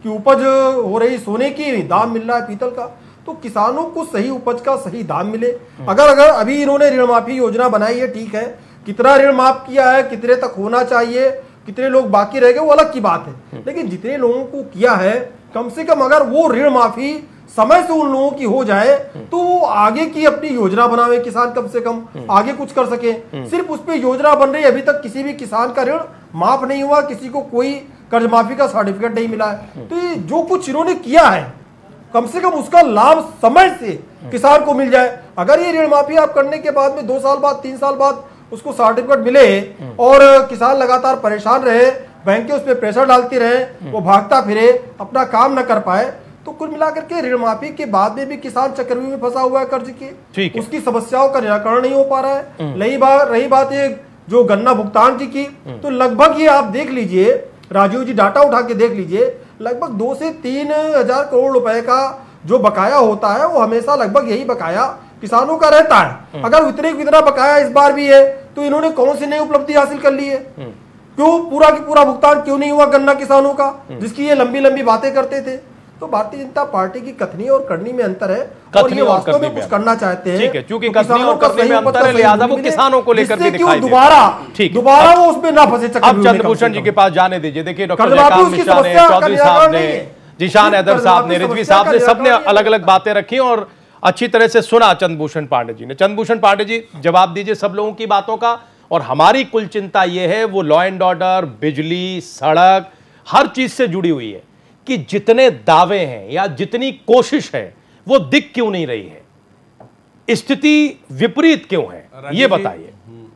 कि उपज हो रही सोने की, दाम मिल रहा है पीतल का, तो किसानों को सही उपज का सही दाम मिले। अगर अभी इन्होंने ऋण माफी योजना बनाई है, ठीक है, कितना ऋण माफ किया है, कितने तक होना चाहिए, कितने लोग बाकी रह गए, वो अलग की बात है, लेकिन जितने लोगों को किया है, कम से कम अगर वो ऋण माफी समय से उन लोगों की हो जाए तो वो आगे की अपनी योजना बनावे, किसान कम से कम आगे कुछ कर सके। सिर्फ उस पर योजना बन रही, अभी तक किसी भी किसान का ऋण माफ नहीं हुआ, किसी को कोई कर्ज माफी का सर्टिफिकेट नहीं मिला है। तो ये जो कुछ इन्होंने किया है, कम से कम उसका लाभ समय से किसान को मिल जाए। अगर ये ऋण माफी आप करने के बाद में 2 साल बाद 3 साल बाद उसको सर्टिफिकेट मिले और किसान लगातार परेशान रहे, बैंकें उस पर प्रेशर डालती रहे, वो भागता फिरे, अपना काम न कर पाए, तो कुल मिलाकर के ऋण माफी के बाद में भी किसान चक्रव्यूह में फंसा हुआ है कर्ज के, उसकी समस्याओं का निराकरण नहीं हो पा रहा है। रही बात ये जो गन्ना भुगतान की, तो लगभग ये आप देख लीजिए, राजीव जी डाटा उठा के देख लीजिए, लगभग 2 से 3 हजार करोड़ रुपए का जो बकाया होता है वो हमेशा लगभग यही बकाया किसानों का रहता है। अगर इतना बकाया इस बार भी है तो इन्होंने कौन सी नई उपलब्धि हासिल कर ली है? क्यों पूरा की पूरा भुगतान क्यों नहीं हुआ गन्ना किसानों का, जिसकी ये लंबी लंबी बातें करते थे? तो भारतीय जनता पार्टी की कथनी और करनी में अंतर है, और ये वास्तव में कुछ करना चाहते हैं। ठीक है, क्योंकि कथनी और करनी में अंतर है, लिहाजा वो किसानों को लेकर भी दिखाई दे। दोबारा वो उसमें ना फंसे। अब चंद्रभूषण जी के पास जाने दीजिए। देखिए, डॉक्टर जयकांत मिश्रा ने, चौधरी साहब ने, जिशान हैदर साहब ने, रिजवी साहब ने, सबने अलग अलग बातें रखी और अच्छी तरह से सुना चंद्रभूषण पांडे जी ने। चंद्रभूषण पांडे जी, जवाब दीजिए सब लोगों की बातों का। और हमारी कुल चिंता यह है, वो लॉ एंड ऑर्डर, बिजली, सड़क, हर चीज से जुड़ी हुई है कि जितने दावे हैं या जितनी कोशिश है वो दिख क्यों नहीं रही है, स्थिति विपरीत क्यों है, ये बताइए।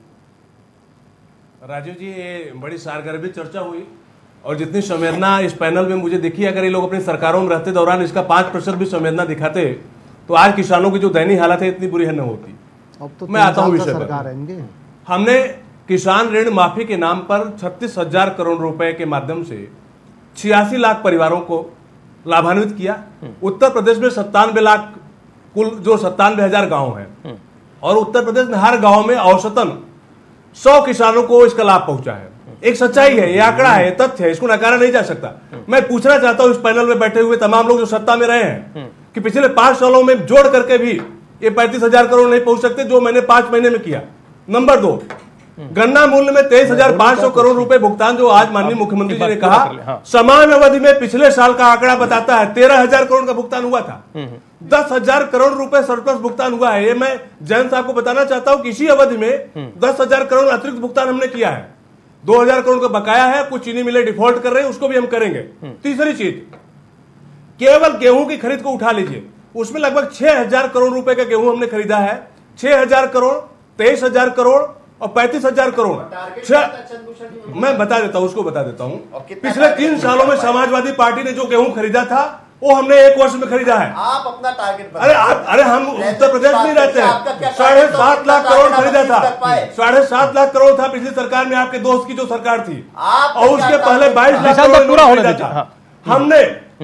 राजीव जी, ये बड़ी सारगर्भित चर्चा हुई और जितनी संवेदना इस पैनल में मुझे दिखी, अगर ये लोग अपनी सरकारों में रहते दौरान इसका 5% भी संवेदना दिखाते तो आज किसानों की जो दयनीय हालत है इतनी बुरी है न होती। अब तो मैं आता हूं विषय पर। हमने किसान ऋण माफी के नाम पर 36,000 करोड़ रुपए के माध्यम से 86 लाख परिवारों को लाभान्वित किया। उत्तर प्रदेश में 97 लाख, कुल जो 97,000 गांव हैं, और उत्तर प्रदेश में हर गांव में औसतन 100 किसानों को इसका लाभ पहुंचा है। एक सच्चाई है, ये आंकड़ा है, ये तथ्य है, इसको नकारा नहीं जा सकता। मैं पूछना चाहता हूं इस पैनल में बैठे हुए तमाम लोग जो सत्ता में रहे हैं कि पिछले 5 सालों में जोड़ करके भी ये 35,000 करोड़ नहीं पहुंच सकते जो मैंने 5 महीने में किया। नंबर 2, गन्ना मूल्य में 23,500 करोड़ रुपए भुगतान जो आज माननीय मुख्यमंत्री जी ने कहा, समान अवधि में पिछले साल का आंकड़ा बताता है 13,000 करोड़ का भुगतान हुआ था। 10,000 करोड़ रुपए सरप्लस भुगतान हुआ है। ये मैं जैन साहब को बताना चाहता हूं कि इसी अवधि में 10,000 करोड़ अतिरिक्त भुगतान हमने किया है। 2,000 करोड़ का बकाया है, कुछ चीनी मिले डिफॉल्ट कर रहे हैं, उसको भी हम करेंगे। तीसरी चीज, केवल गेहूं की खरीद को उठा लीजिए, उसमें लगभग 6,000 करोड़ रुपए का गेहूं हमने खरीदा है। 6,000 करोड़, 23,000 करोड़ और 35,000 करोड़। मैं बता देता हूं, उसको बता देता हूं। पिछले 3 सालों में समाजवादी पार्टी ने जो गेहूं खरीदा था वो हमने 1 वर्ष में खरीदा है। आप अपना टारगेट अरे हम उत्तर प्रदेश में रहते हैं। 7.5 लाख करोड़ खरीदा था। 7.5 लाख करोड़ था पिछली सरकार में, आपके दोस्त की जो सरकार थी, और उसके पहले 22 लाख करोड़ पूरा खरीदा था। हमने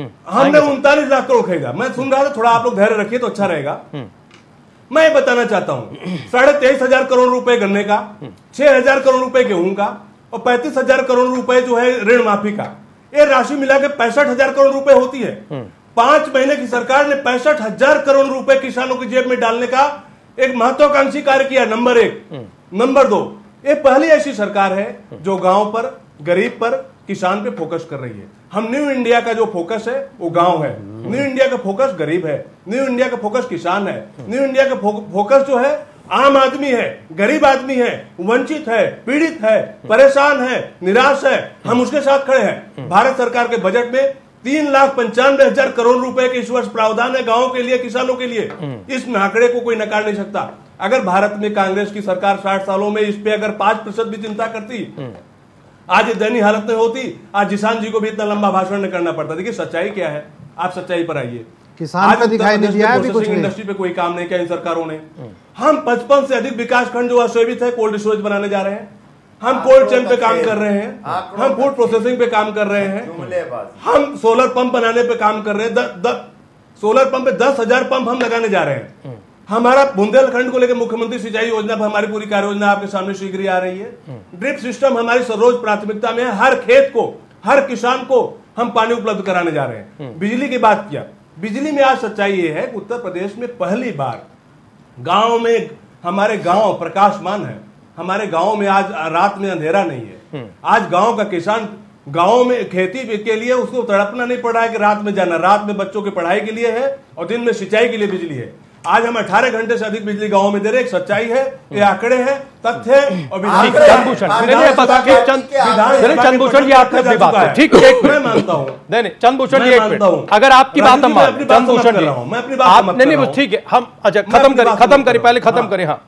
39 लाख करोड़ खरीदा। मैं सुन रहा था, थोड़ा आप लोग धैर्य रखिए तो अच्छा रहेगा। मैं बताना चाहता हूं 23,500 करोड़ रुपए गन्ने का, 6,000 करोड़ रुपए गेहूं का और 35,000 करोड़ रुपए जो है ऋण माफी का, ये राशि मिला के 65,000 करोड़ रुपए होती है। 5 महीने की सरकार ने 65,000 करोड़ रुपए किसानों की जेब में डालने का एक महत्वाकांक्षी कार्य किया। नंबर 1। नंबर 2, ये पहली ऐसी सरकार है जो गांव पर, गरीब पर, किसान पे फोकस कर रही है। हम न्यू इंडिया का जो फोकस है वो गांव है, न्यू इंडिया का फोकस गरीब है, न्यू इंडिया का फोकस किसान है, न्यू इंडिया का फोकस जो है आम आदमी है, गरीब आदमी है, वंचित है, पीड़ित है, परेशान है, निराश है, हम उसके साथ खड़े हैं। भारत सरकार के बजट में 3,95,000 करोड़ रुपए के इस वर्ष प्रावधान है गांवों के लिए, किसानों के लिए। इस आंकड़े को कोई नकार नहीं सकता। अगर भारत में कांग्रेस की सरकार 60 सालों में इस पे अगर 5% भी चिंता करती, आज ये दयनीय हालत में होती, आज जिसान जी को भी इतना लंबा भाषण नहीं करना पड़ता। देखिए सच्चाई क्या है, आप सच्चाई पर आइए। किसान का दिखाई नहीं दिया है, कुछ इंडस्ट्री पे कोई काम नहीं किया इन सरकारों ने। हम 55 से अधिक विकास खंड जो अस्वीकृत है कोल्ड स्टोरेज बनाने जा रहे हैं, हम कोल्ड चेन पे काम कर रहे हैं, हम फूड प्रोसेसिंग पे काम कर रहे हैं, हम सोलर पंप बनाने पे काम कर रहे हैं। सोलर पंप पे 10,000 पंप हम लगाने जा रहे हैं। हमारा बुंदेलखंड को लेकर मुख्यमंत्री सिंचाई योजना पर हमारी पूरी कार्य योजना आपके सामने शीघ्र ही आ रही है। ड्रिप सिस्टम हमारी सर्वोच्च प्राथमिकता में है। हर खेत को, हर किसान को हम पानी उपलब्ध कराने जा रहे हैं। बिजली की बात किया, बिजली में आज सच्चाई ये है कि उत्तर प्रदेश में पहली बार गांव में, हमारे गांव प्रकाशमान है, हमारे गांव में आज रात में अंधेरा नहीं है। आज गांव का किसान गांव में खेती के लिए उसको तड़पना नहीं पड़ रहा है कि रात में जाना, रात में बच्चों की पढ़ाई के लिए है और दिन में सिंचाई के लिए बिजली है। आज हम 18 घंटे से अधिक बिजली गांव में दे रहे हैं। सच्चाई है, ये आंकड़े हैं, तथ्य और चंद्रभूषण जी आपने अपनी बात है, ठीक है, मैं मानता हूँ। नहीं चंद्रभूषण जी अगर आपकी बात हम चंद्रभूषण जी मैं अपनी बात नहीं ठीक है, हम अच्छा खत्म करें पहले खत्म करें। हाँ,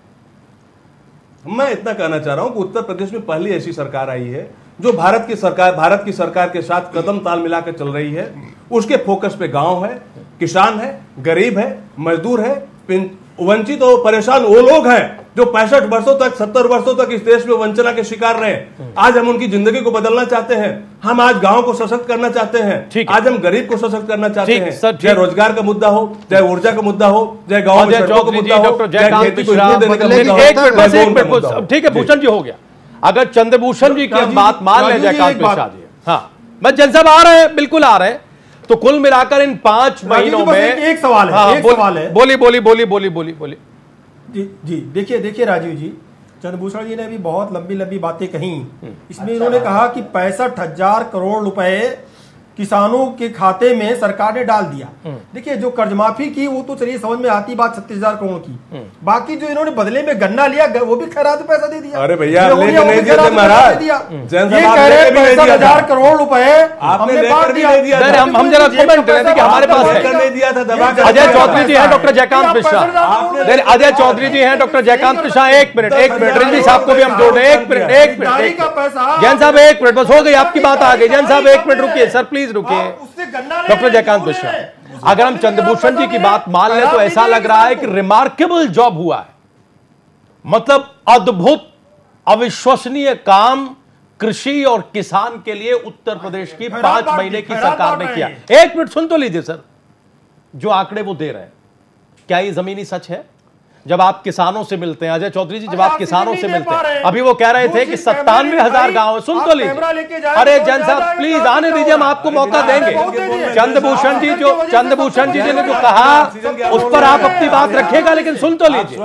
मैं इतना कहना चाह रहा हूं कि उत्तर प्रदेश में पहली ऐसी सरकार आई है जो भारत की सरकार के साथ कदम ताल मिलाकर चल रही है। उसके फोकस पे गांव है, किसान है, गरीब है, मजदूर है, वंचित और परेशान वो लोग हैं जो 65 वर्षों तक 70 वर्षों तक इस देश में वंचना के शिकार रहे। आज हम उनकी जिंदगी को बदलना चाहते हैं। हम आज गांव को सशक्त करना चाहते हैं। आज हम गरीब को सशक्त करना चाहते हैं। चाहे रोजगार का मुद्दा हो, चाहे ऊर्जा का मुद्दा हो, चाहे गांव में सड़कों का मुद्दा हो, चाहे खेती को देने का मुद्दा हो। ठीक है भूषण जी, हो गया। अगर चंद्रभूषण जी की बात मान ले, जयकांत मिश्रा जी, हाँ मैं जन साहब आ रहे हैं, बिल्कुल आ रहे हैं। तो कुल मिलाकर इन 5 महीनों में एक सवाल है, एक सवाल है। बोली जी देखिए राजीव जी, चंद्रभूषण जी ने भी बहुत लंबी बातें कही। इसमें इन्होंने कहा कि 65,000 करोड़ रुपए किसानों के खाते में सरकार ने डाल दिया। देखिए, जो कर्ज माफी की वो तो चलिए समझ में आती बात, 36,000 करोड़ की। बाकी जो इन्होंने बदले में गन्ना लिया वो भी खैरात पैसा दे दिया। अरे भैया, लेके नहीं दिया महाराज, ये कह रहे 65,000 करोड़ रुपए हमने बांट दिया। हम जरा कमेंट करें कि हमारे पास अजय चौधरी जी हैं, डॉक्टर जयकांत मिश्रा, अजय चौधरी जी हैं, डॉक्टर जयकांत मिश्रा। एक मिनट रिजवी साहब को भी हम जोड़ रहे हैं। एक मिनट जैन साहब, एक मिनट बस, हो गई आपकी बात आ गई। जैन साहब एक मिनट रुकिए सर, प्लीज रुकिए। डॉक्टर जयकांत मिश्रा, अगर हम चंद्रभूषण जी की बात मान लें तो ऐसा लग रहा है कि रिमार्केबल जॉब हुआ है, मतलब अद्भुत अविश्वसनीय काम कृषि और किसान के लिए उत्तर प्रदेश की 5 महीने की सरकार ने किया। एक मिनट सुन तो लीजिए सर, जो आंकड़े वो दे रहे हैं, क्या ये जमीनी सच है? जब आप किसानों से मिलते हैं, अजय चौधरी जी, जब आप किसानों से मिलते हैं, अभी वो कह रहे थे कि 97,000 गांव है। सुन तो लीजिए। अरे जैन साहब प्लीज आने दीजिए, हम आपको मौका देंगे। चंद्रभूषण जी ने जो कहा उस पर आप अपनी बात रखिएगा, लेकिन सुन तो लीजिए।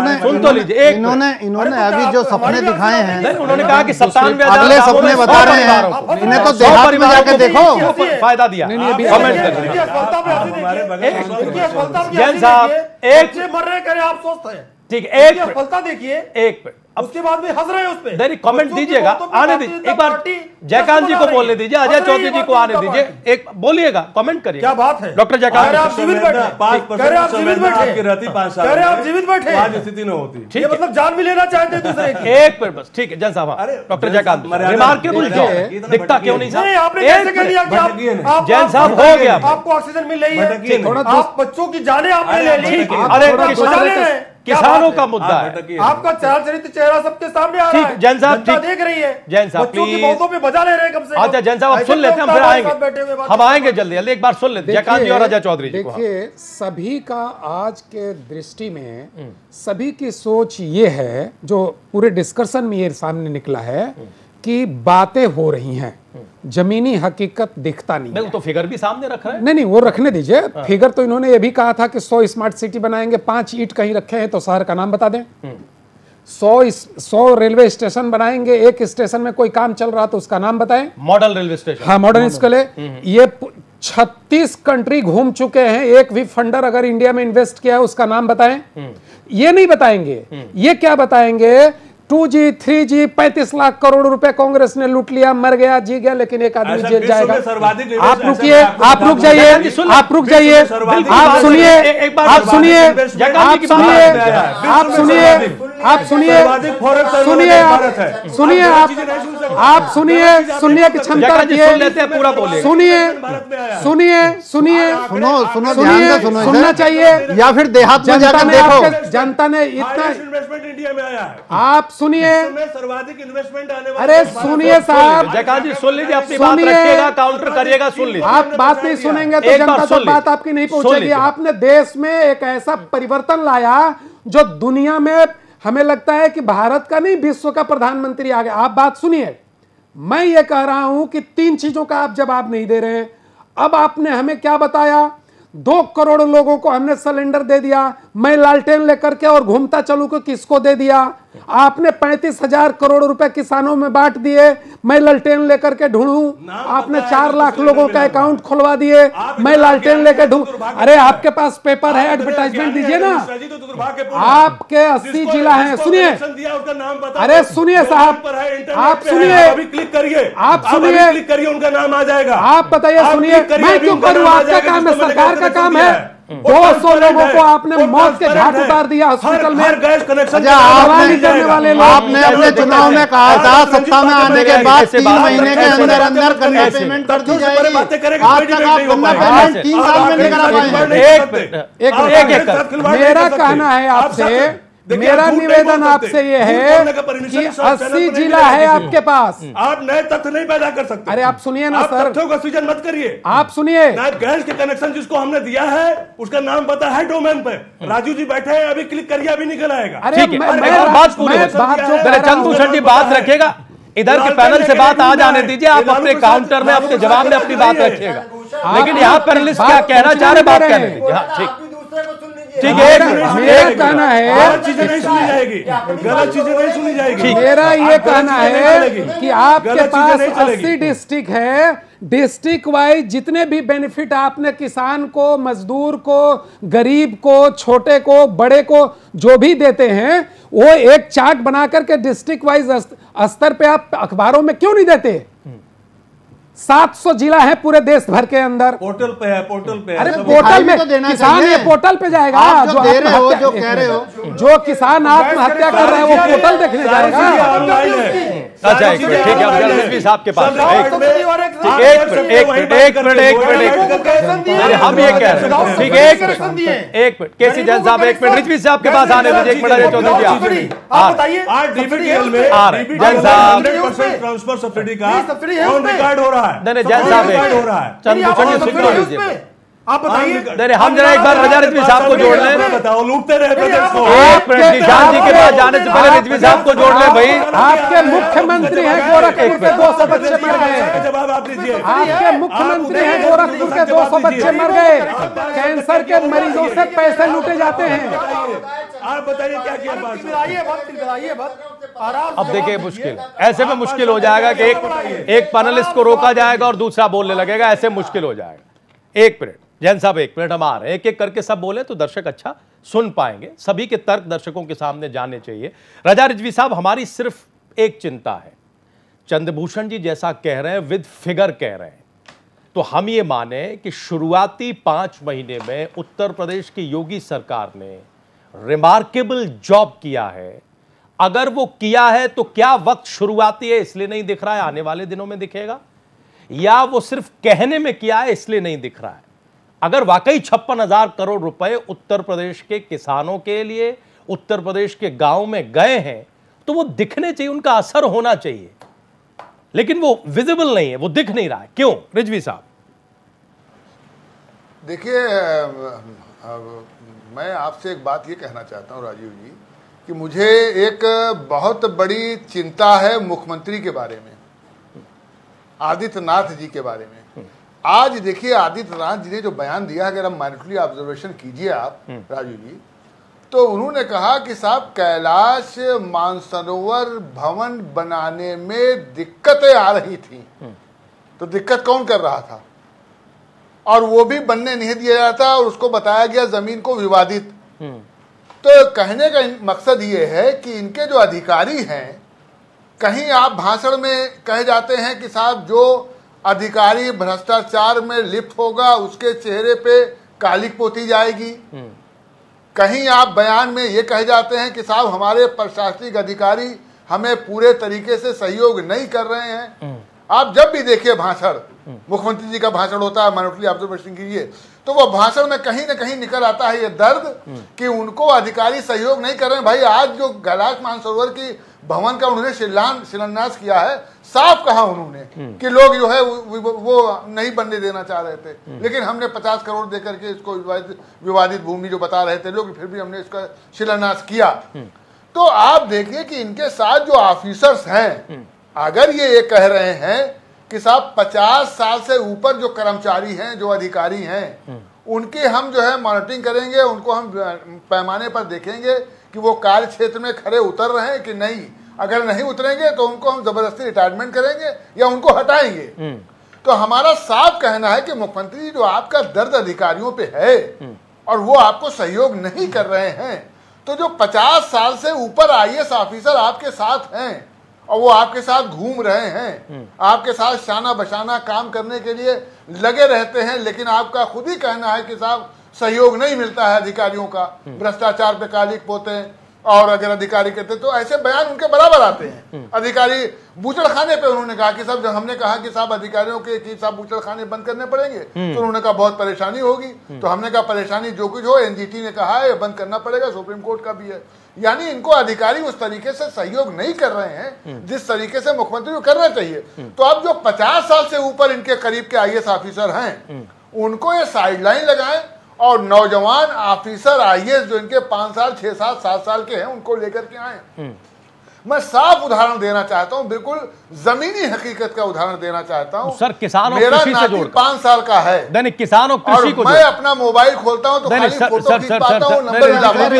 इन्होंने अभी जो सपने दिखाए हैं, उन्होंने कहा कि 97,000 अगले सपने बता रहे हैं, इन्हें तो देहात में जाकर देखो, फायदा दिया। कमेंट करिए जैन साहब, एक मर रहे करे आप सोचते हैं, ठीक है, एक सफलता देखिए, एक मिनट, उसके बाद भी हंस रहे हैं उस पे। नहीं कमेंट दीजिएगा, आने दीजिए एक बार, जयकांत जी को बोलने दीजिए, अजय चौधरी जी को आने दीजिए, एक बोलिएगा, कमेंट करिए। क्या बात है डॉक्टर जयकांत, आप जीवित बैठे, आप जीवित बैठे, आज स्थिति न होती, ये मतलब जान भी लेना चाहते दूसरे की। एक मिनट बस, ठीक है जैन साहब, डॉक्टर जयकांत, रिमार्केबल जॉब दिखता क्यों नहीं साहब? आपने कैसे कह दिया कि जैन साहब हो गया, आपको ऑक्सीजन मिल रही है, आप बच्चों की जानें आपने ले ली। अरे किसानों का मुद्दा है, आपका चाल चरित्र चेहरा सबके सामने आ रहा है, जैन साहब ठीक देख रही है, जैन साहब बच्चों की मौतों पे बजा ले रहे हैं कम से कम। अच्छा जैन साहब आप सुन लेते हैं, हम फिर आएंगे, हम आएंगे जल्दी एक बार सुन लेते हैं जयकांत जी और अजय चौधरी जी को। देखिए, सभी का आज के दृष्टि में सभी की सोच ये है, जो पूरे डिस्कशन में ये सामने निकला है कि बातें हो रही हैं, जमीनी हकीकत दिखता नहीं है। तो फिगर भी सामने रख रहे हैं। नहीं वो रखने दीजिए। फिगर तो इन्होंने ये भी कहा था कि 100 स्मार्ट सिटी बनाएंगे, 5 ईंट कहीं रखे हैं तो शहर का नाम बता दें। 100 रेलवे स्टेशन बनाएंगे, एक स्टेशन में कोई काम चल रहा तो उसका नाम बताएं। मॉडल रेलवे स्टेशन, हाँ मॉडर्न इसके लिए ये 36 कंट्री घूम चुके हैं, एक भी फंडर अगर इंडिया में इन्वेस्ट किया है उसका नाम बताएं। ये नहीं बताएंगे। ये क्या बताएंगे? 2G 3G 35 लाख करोड़ रुपए कांग्रेस ने लूट लिया, मर गया, जी गया, लेकिन एक आदमी जेल जाएगा। आप रुकिए, आप रुक जाइए, आप रुक जाइए, आप सुनिए, आप सुनिए, आप सुनिए, आप सुनिए, आप सुनिए, सुनिए, सुनिए, आप सुनिए, सुनने की क्षमता पूरा बोले, सुनिए, सुनिए, सुनिए, सुनो, सुनना चाहिए, या फिर देहात में जाकर देखो। जनता ने इतना इन्वेस्टमेंट इंडिया में आया है, आप सुनिए, सर्वाधिक इन्वेस्टमेंट आने वाला। अरे सुनिए साहब, जयकांत जी सुन लीजिए, अपनी बात रखिएगा, काउंटर करिएगा, सुन लीजिए। आप बात नहीं सुनेंगे तो जनता तक बात आपकी नहीं पहुंचेगी। आपने देश में एक ऐसा परिवर्तन लाया जो दुनिया में हमें लगता है कि भारत का नहीं विश्व का प्रधानमंत्री आ गया। आप बात सुनिए, मैं ये कह रहा हूं कि 3 चीजों का आप जवाब नहीं दे रहे हैं। अब आपने हमें क्या बताया, 2 करोड़ लोगों को हमने सिलेंडर दे दिया, मैं लालटेन लेकर के और घूमता चलूं को किसको दे दिया। आपने 35,000 करोड़ रुपए किसानों में बांट दिए, मैं लालटेन लेकर के ढूंढूं। आपने 4 लाख लोगों का अकाउंट खुलवा दिए, मैं लालटेन लेकर ढूंढ। अरे आपके पास पेपर है, एडवर्टाइजमेंट दीजिए ना। आपके 80 जिला हैं, सुनिए, अरे सुनिए साहब, आप सुनिए, क्लिक करिए, आप सुनिए, क्लिक करिए, उनका नाम आ जाएगा। आप बताइए, सुनिए, मैं क्यों करूं? आपका काम है, सरकार का काम है। 200 लोगों को आपने मौत के घाट उतार दिया हॉस्पिटल में। गैस कनेक्शन आपने अपने चुनाव में कहा था सत्ता में आने के बाद 3 महीने के अंदर अंदर गन्ना पेमेंट कर दी जाएगी। आज तक आप गन्ना पेमेंट 3 साल में नहीं करा पाए। मेरा कहना है आपसे, मेरा निवेदन आपसे ये है कि 80 जिला है आपके पास, आप नए तथ्य नहीं पैदा कर सकते। अरे आप सुनिए ना सर, तथ्यों का सृजन मत करिए। आप सुनिए, गैस के कनेक्शन जिसको हमने दिया है उसका नाम पता है डोमेन पे। राजू जी बैठे हैं, अभी क्लिक करिए, अभी निकल आएगा। अरे चंद्रभूषण जी बात रखेगा, इधर के पैनल से बात आ जाने दीजिए। आप अपने काउंटर में अपने जवाब में अपनी बात रखिएगा, लेकिन यहाँ पैनलिस्ट क्या कहना चाह रहे बात कहने दीजिए। ठीक है, मेरा कहना है, गलत चीजें नहीं सुनी जाएगी, गलत चीजें नहीं सुनी जाएगी। मेरा ये कहना है कि आपके पास 80 डिस्ट्रिक्ट है, डिस्ट्रिक्ट वाइज जितने भी बेनिफिट आपने किसान को, मजदूर को, गरीब को, छोटे को, बड़े को जो भी देते हैं, वो एक चार्ट बना करके डिस्ट्रिक्ट वाइज स्तर पे आप अखबारों में क्यों नहीं देते? 700 जिला है पूरे देश भर के अंदर, पोर्टल पे है, पोर्टल पे है। अरे पोर्टल में तो देना किसान ये पोर्टल पे जाएगा। आप जो दे रहे हो, जो कह रहे हो, जो किसान आत्महत्या कर रहे हैं वो पोर्टल देखने जाएगा। अच्छा एक मिनट, ठीक है, रजवी साहब के पास एक मिनट, हम ये कह रहे हैं, ठीक है, एक मिनट, केसी जैन साहब एक मिनट, रिजवी साहब के पास आने दीजिए, एक मिनट, चौधरी जी आप बताइए। आज डीबीटीएल में जैन साहब 100% ट्रांसफर सब्सिडी का कौन रिकॉर्ड हो रहा है? नहीं जैन साहब हो रहा है, चंद्रभूषण जी सुन लीजिए, आप बताइए। नहीं हम जरा एक बार रजा रिजवी साहब को जोड़ लें। बताओ, लूटते रहे प्रदेश को। एक मिनट, निशान जी के पास जाने से पहले रिजवी साहब को जोड़ लें भाई। आपके मुख्यमंत्री हैं गोरखपुर के 200 बच्चे मर गए। जवाब आप दीजिए। आपके मुख्यमंत्री हैं गोरखपुर के 200 बच्चे मर गए। कैंसर के मरीजों से पैसे लूटे जाते हैं। आप बताइए क्या किया? अब देखिए मुश्किल, ऐसे में मुश्किल हो जाएगा कि एक पैनलिस्ट को रोका जाएगा और दूसरा बोलने लगेगा, ऐसे मुश्किल हो जाएगा। एक मिनट जैन साहब, एक मिनट, हम आ रहे हैं, एक एक करके सब बोले तो दर्शक अच्छा सुन पाएंगे, सभी के तर्क दर्शकों के सामने जाने चाहिए। रजा रिजवी साहब, हमारी सिर्फ एक चिंता है, चंद्रभूषण जी जैसा कह रहे हैं विद फिगर कह रहे हैं, तो हम ये माने कि शुरुआती 5 महीने में उत्तर प्रदेश की योगी सरकार ने रिमार्केबल जॉब किया है। अगर वो किया है तो क्या वक्त शुरुआती है इसलिए नहीं दिख रहा है, आने वाले दिनों में दिखेगा, या वो सिर्फ कहने में किया है इसलिए नहीं दिख रहा है? अगर वाकई 56,000 करोड़ रुपए उत्तर प्रदेश के किसानों के लिए उत्तर प्रदेश के गांव में गए हैं तो वो दिखने चाहिए, उनका असर होना चाहिए, लेकिन वो विजिबल नहीं है, वो दिख नहीं रहा है। क्यों रिजवी साहब? देखिए, मैं आपसे एक बात ये कहना चाहता हूं राजीव जी, कि मुझे एक बहुत बड़ी चिंता है मुख्यमंत्री के बारे में, आदित्यनाथ जी के बारे में। आज देखिए आदित्यनाथ जी ने जो बयान दिया, अगर हम माइनरली ऑब्जर्वेशन कीजिए आप राजू जी, तो उन्होंने कहा कि साहब कैलाश मानसरोवर भवन बनाने में दिक्कतें आ रही थी। तो दिक्कत कौन कर रहा था? और वो भी बनने नहीं दिया जाता और उसको बताया गया जमीन को विवादित। तो कहने का मकसद ये है कि इनके जो अधिकारी हैं, कहीं आप भाषण में कहे जाते हैं कि साहब जो अधिकारी भ्रष्टाचार में लिप्त होगा उसके चेहरे पे कालिक पोती जाएगी। कहीं आप बयान में ये कहे जाते हैं कि साहब हमारे प्रशासनिक अधिकारी हमें पूरे तरीके से सहयोग नहीं कर रहे हैं। आप जब भी देखिए भाषण, मुख्यमंत्री जी का भाषण होता है, माइनरली ऑब्जर्वेशन कीजिए, तो वह भाषण में कहीं ना कहीं निकल आता है ये दर्द कि उनको अधिकारी सहयोग नहीं कर रहे हैं। भाई आज जो कैलाश मानसरोवर की भवन का उन्होंने शिलान्यास किया है, साफ कहा उन्होंने कि लोग जो है वो नहीं बनने देना चाह रहे थे, लेकिन हमने 50 करोड़ देकर के इसको विवादित भूमि जो बता रहे थे लोग, फिर भी हमने इसका शिलान्यास किया। तो आप देखिए कि इनके साथ जो ऑफिसर्स हैं, अगर ये कह रहे हैं कि साहब 50 साल से ऊपर जो कर्मचारी हैं, जो अधिकारी हैं, उनके हम जो है मॉनिटरिंग करेंगे, उनको हम पैमाने पर देखेंगे कि वो कार्य क्षेत्र में खरे उतर रहे हैं कि नहीं। अगर नहीं उतरेंगे तो उनको हम जबरदस्ती रिटायरमेंट करेंगे या उनको हटाएंगे। तो हमारा साफ कहना है कि मुख्यमंत्री जी, जो आपका दर्द अधिकारियों पे है और वो आपको सहयोग नहीं कर रहे हैं, तो जो 50 साल से ऊपर IAS ऑफिसर आपके साथ हैं और वो आपके साथ घूम रहे हैं, आपके साथ शाना बशाना काम करने के लिए लगे रहते हैं, लेकिन आपका खुद ही कहना है कि साहब सहयोग नहीं मिलता है अधिकारियों का, भ्रष्टाचार पे कालिक पोते हैं, और अगर अधिकारी कहते तो ऐसे बयान उनके बराबर आते हैं। अधिकारी बूचड़खाने पे उन्होंने कहा कि साहब, जब हमने कहा कि साहब अधिकारियों के कि साहब बूचड़खाने बंद करने पड़ेंगे, तो उन्होंने कहा बहुत परेशानी होगी। तो हमने कहा परेशानी जो कुछ हो, NGT ने कहा है बंद करना पड़ेगा, सुप्रीम कोर्ट का भी है। यानी इनको अधिकारी उस तरीके से सहयोग नहीं कर रहे हैं जिस तरीके से मुख्यमंत्री को करना चाहिए। तो अब जो 50 साल से ऊपर इनके करीब के IAS ऑफिसर हैं, उनको ये साइडलाइन लगाएं और नौजवान ऑफिसर IAS जो इनके 5 साल 6 साल 7 साल के हैं, उनको लेकर के आए। मैं साफ उदाहरण देना चाहता हूं, बिल्कुल जमीनी हकीकत का उदाहरण देना चाहता हूं। सर, किसान और मेरा कृषि से नाती 5 साल का है, दैनिक किसान और कृषि को मैं अपना मोबाइल खोलता हूं तो खाली फोटो खींच पाता हूं, नंबर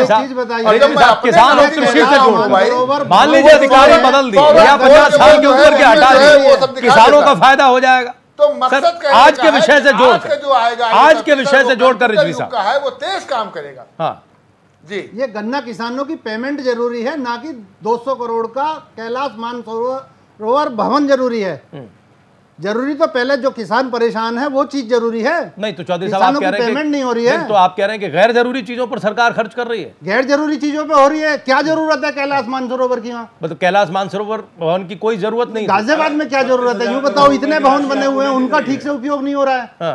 किसान और कृषि से जोड़, मान लीजिए अधिकारी बदल दिए या 50 साल के ऊपर के हटा दिए, किसानों का फायदा हो जाएगा। तो मकसद आज के विषय से जोड़, आज के विषय से जोड़कर रिजवी साहब का है वो तेज काम करेगा। हाँ जी, ये गन्ना किसानों की पेमेंट जरूरी है, ना कि 200 करोड़ का कैलाश मानसरोवर भवन जरूरी है। जरूरी तो पहले जो किसान परेशान है वो चीज जरूरी है। नहीं तो चौधरी साहब आप कह रहे हैं पेमेंट नहीं हो रही है, तो आप कह रहे हैं कि गैर जरूरी चीजों पर सरकार खर्च कर रही है। गैर जरूरी चीजों पे हो रही है। क्या जरूरत है कैलाश मानसरोवर की? वहाँ मतलब कैलाश मानसरोवर भवन की कोई जरूरत नहीं। गाजियाबाद में क्या जरूरत है? यूँ बताओ, इतने भवन बने हुए हैं, उनका ठीक से उपयोग नहीं हो रहा है,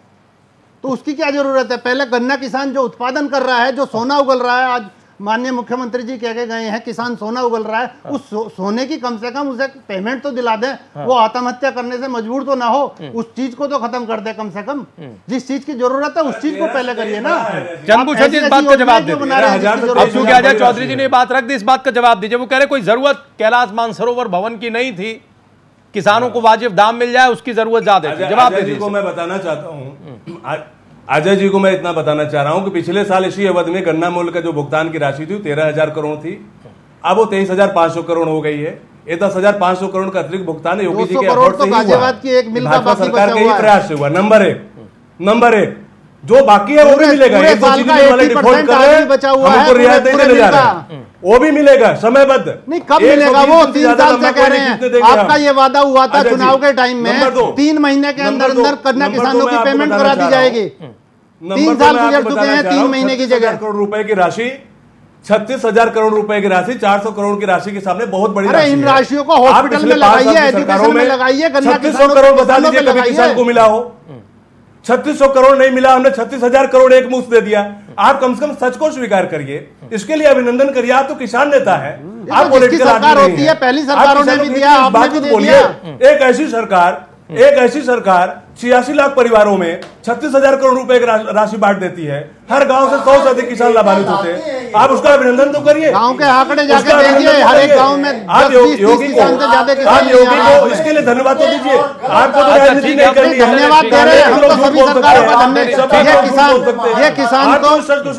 तो उसकी क्या जरूरत है? पहले गन्ना किसान जो उत्पादन कर रहा है, जो सोना उगल रहा है, आज माननीय मुख्यमंत्री जी कह के गए हैं किसान सोना उगल रहा है, उस सोने की कम से कम उसे पेमेंट तो दिला दें, वो आत्महत्या करने से मजबूर तो ना हो, उस चीज को तो खत्म कर दे कम से कम। जिस चीज की जरूरत है उस चीज को पहले करिए ना। चंद्रभूषण जी इस बात का जवाब दे, अब चूंकि अजय चौधरी जी ने बात रख दी, इस बात का जवाब दीजिए। वो कह रहे कोई जरूरत कैलाश मानसरोवर भवन की नहीं थी, किसानों को वाजिब दाम मिल जाए उसकी जरूरत ज्यादा थी। जवाब दे दीजिए। मैं बताना चाहता हूँ अजय जी को, मैं इतना बताना चाह रहा हूं कि पिछले साल इसी अवध में गन्ना मूल्य का जो भुगतान की राशि थी 13,000 करोड़ थी, अब वो 23,500 करोड़ हो गई है। ये 10,500 करोड़ का अतिरिक्त भुगतान योगी जी के एफर्ट से ही हुआ, भाजपा सरकार के ही प्रयास से हुआ। नंबर एक जो बाकी है वो भी मिलेगा। एक दो चीजें वाले डिफॉल्ट कर रहे हैं, हमको रियायत नहीं देने जा रहे हैं, वो भी मिलेगा समयबद्ध। नहीं, कब मिलेगा? वो 3 साल से कह रहे हैं। आपका ये वादा हुआ था चुनाव के टाइम में 3 महीने के अंदर अंदर गन्ना किसानों की पेमेंट करा दी जाएगी। 3 साल गुजर चुके हैं, 3 महीने की जगह। करोड़ रुपए की राशि, 36,000 करोड़ रुपए की राशि, 400 करोड़ की राशि के सामने बहुत बड़ी राशि है। इन राशियों को हॉस्पिटल में लगाइए, एजुकेशन में लगाइए, गन्ना 3600 करोड़ बता दीजिए कभी किसान को मिला हो? 3600 करोड़ नहीं मिला, हमने 36,000 करोड़ एक मुश्त दे दिया। आप कम से कम सच को स्वीकार करिए, इसके लिए अभिनंदन करिए। आप तो किसान नेता है, आप पॉलिटिकल आदमी नहीं है। पहली सरकारों ने भी दिया, आपने भी दे दिया। एक ऐसी सरकार 86 लाख परिवारों में 36,000 करोड़ रुपए की राशि बांट देती है। हर गांव से 100 से अधिक किसान लाभान्वित होते हैं। आप उसका अभिनंदन तो करिए। गांव के आंकड़े जाके देखिए, हर एक गांव में आप योगी को इसके लिए धन्यवाद तो दीजिए। आपको तो राजनीति नहीं करनी है, धन्यवाद दे रहे हैं हम तो सभी सरकारों का। ये किसान को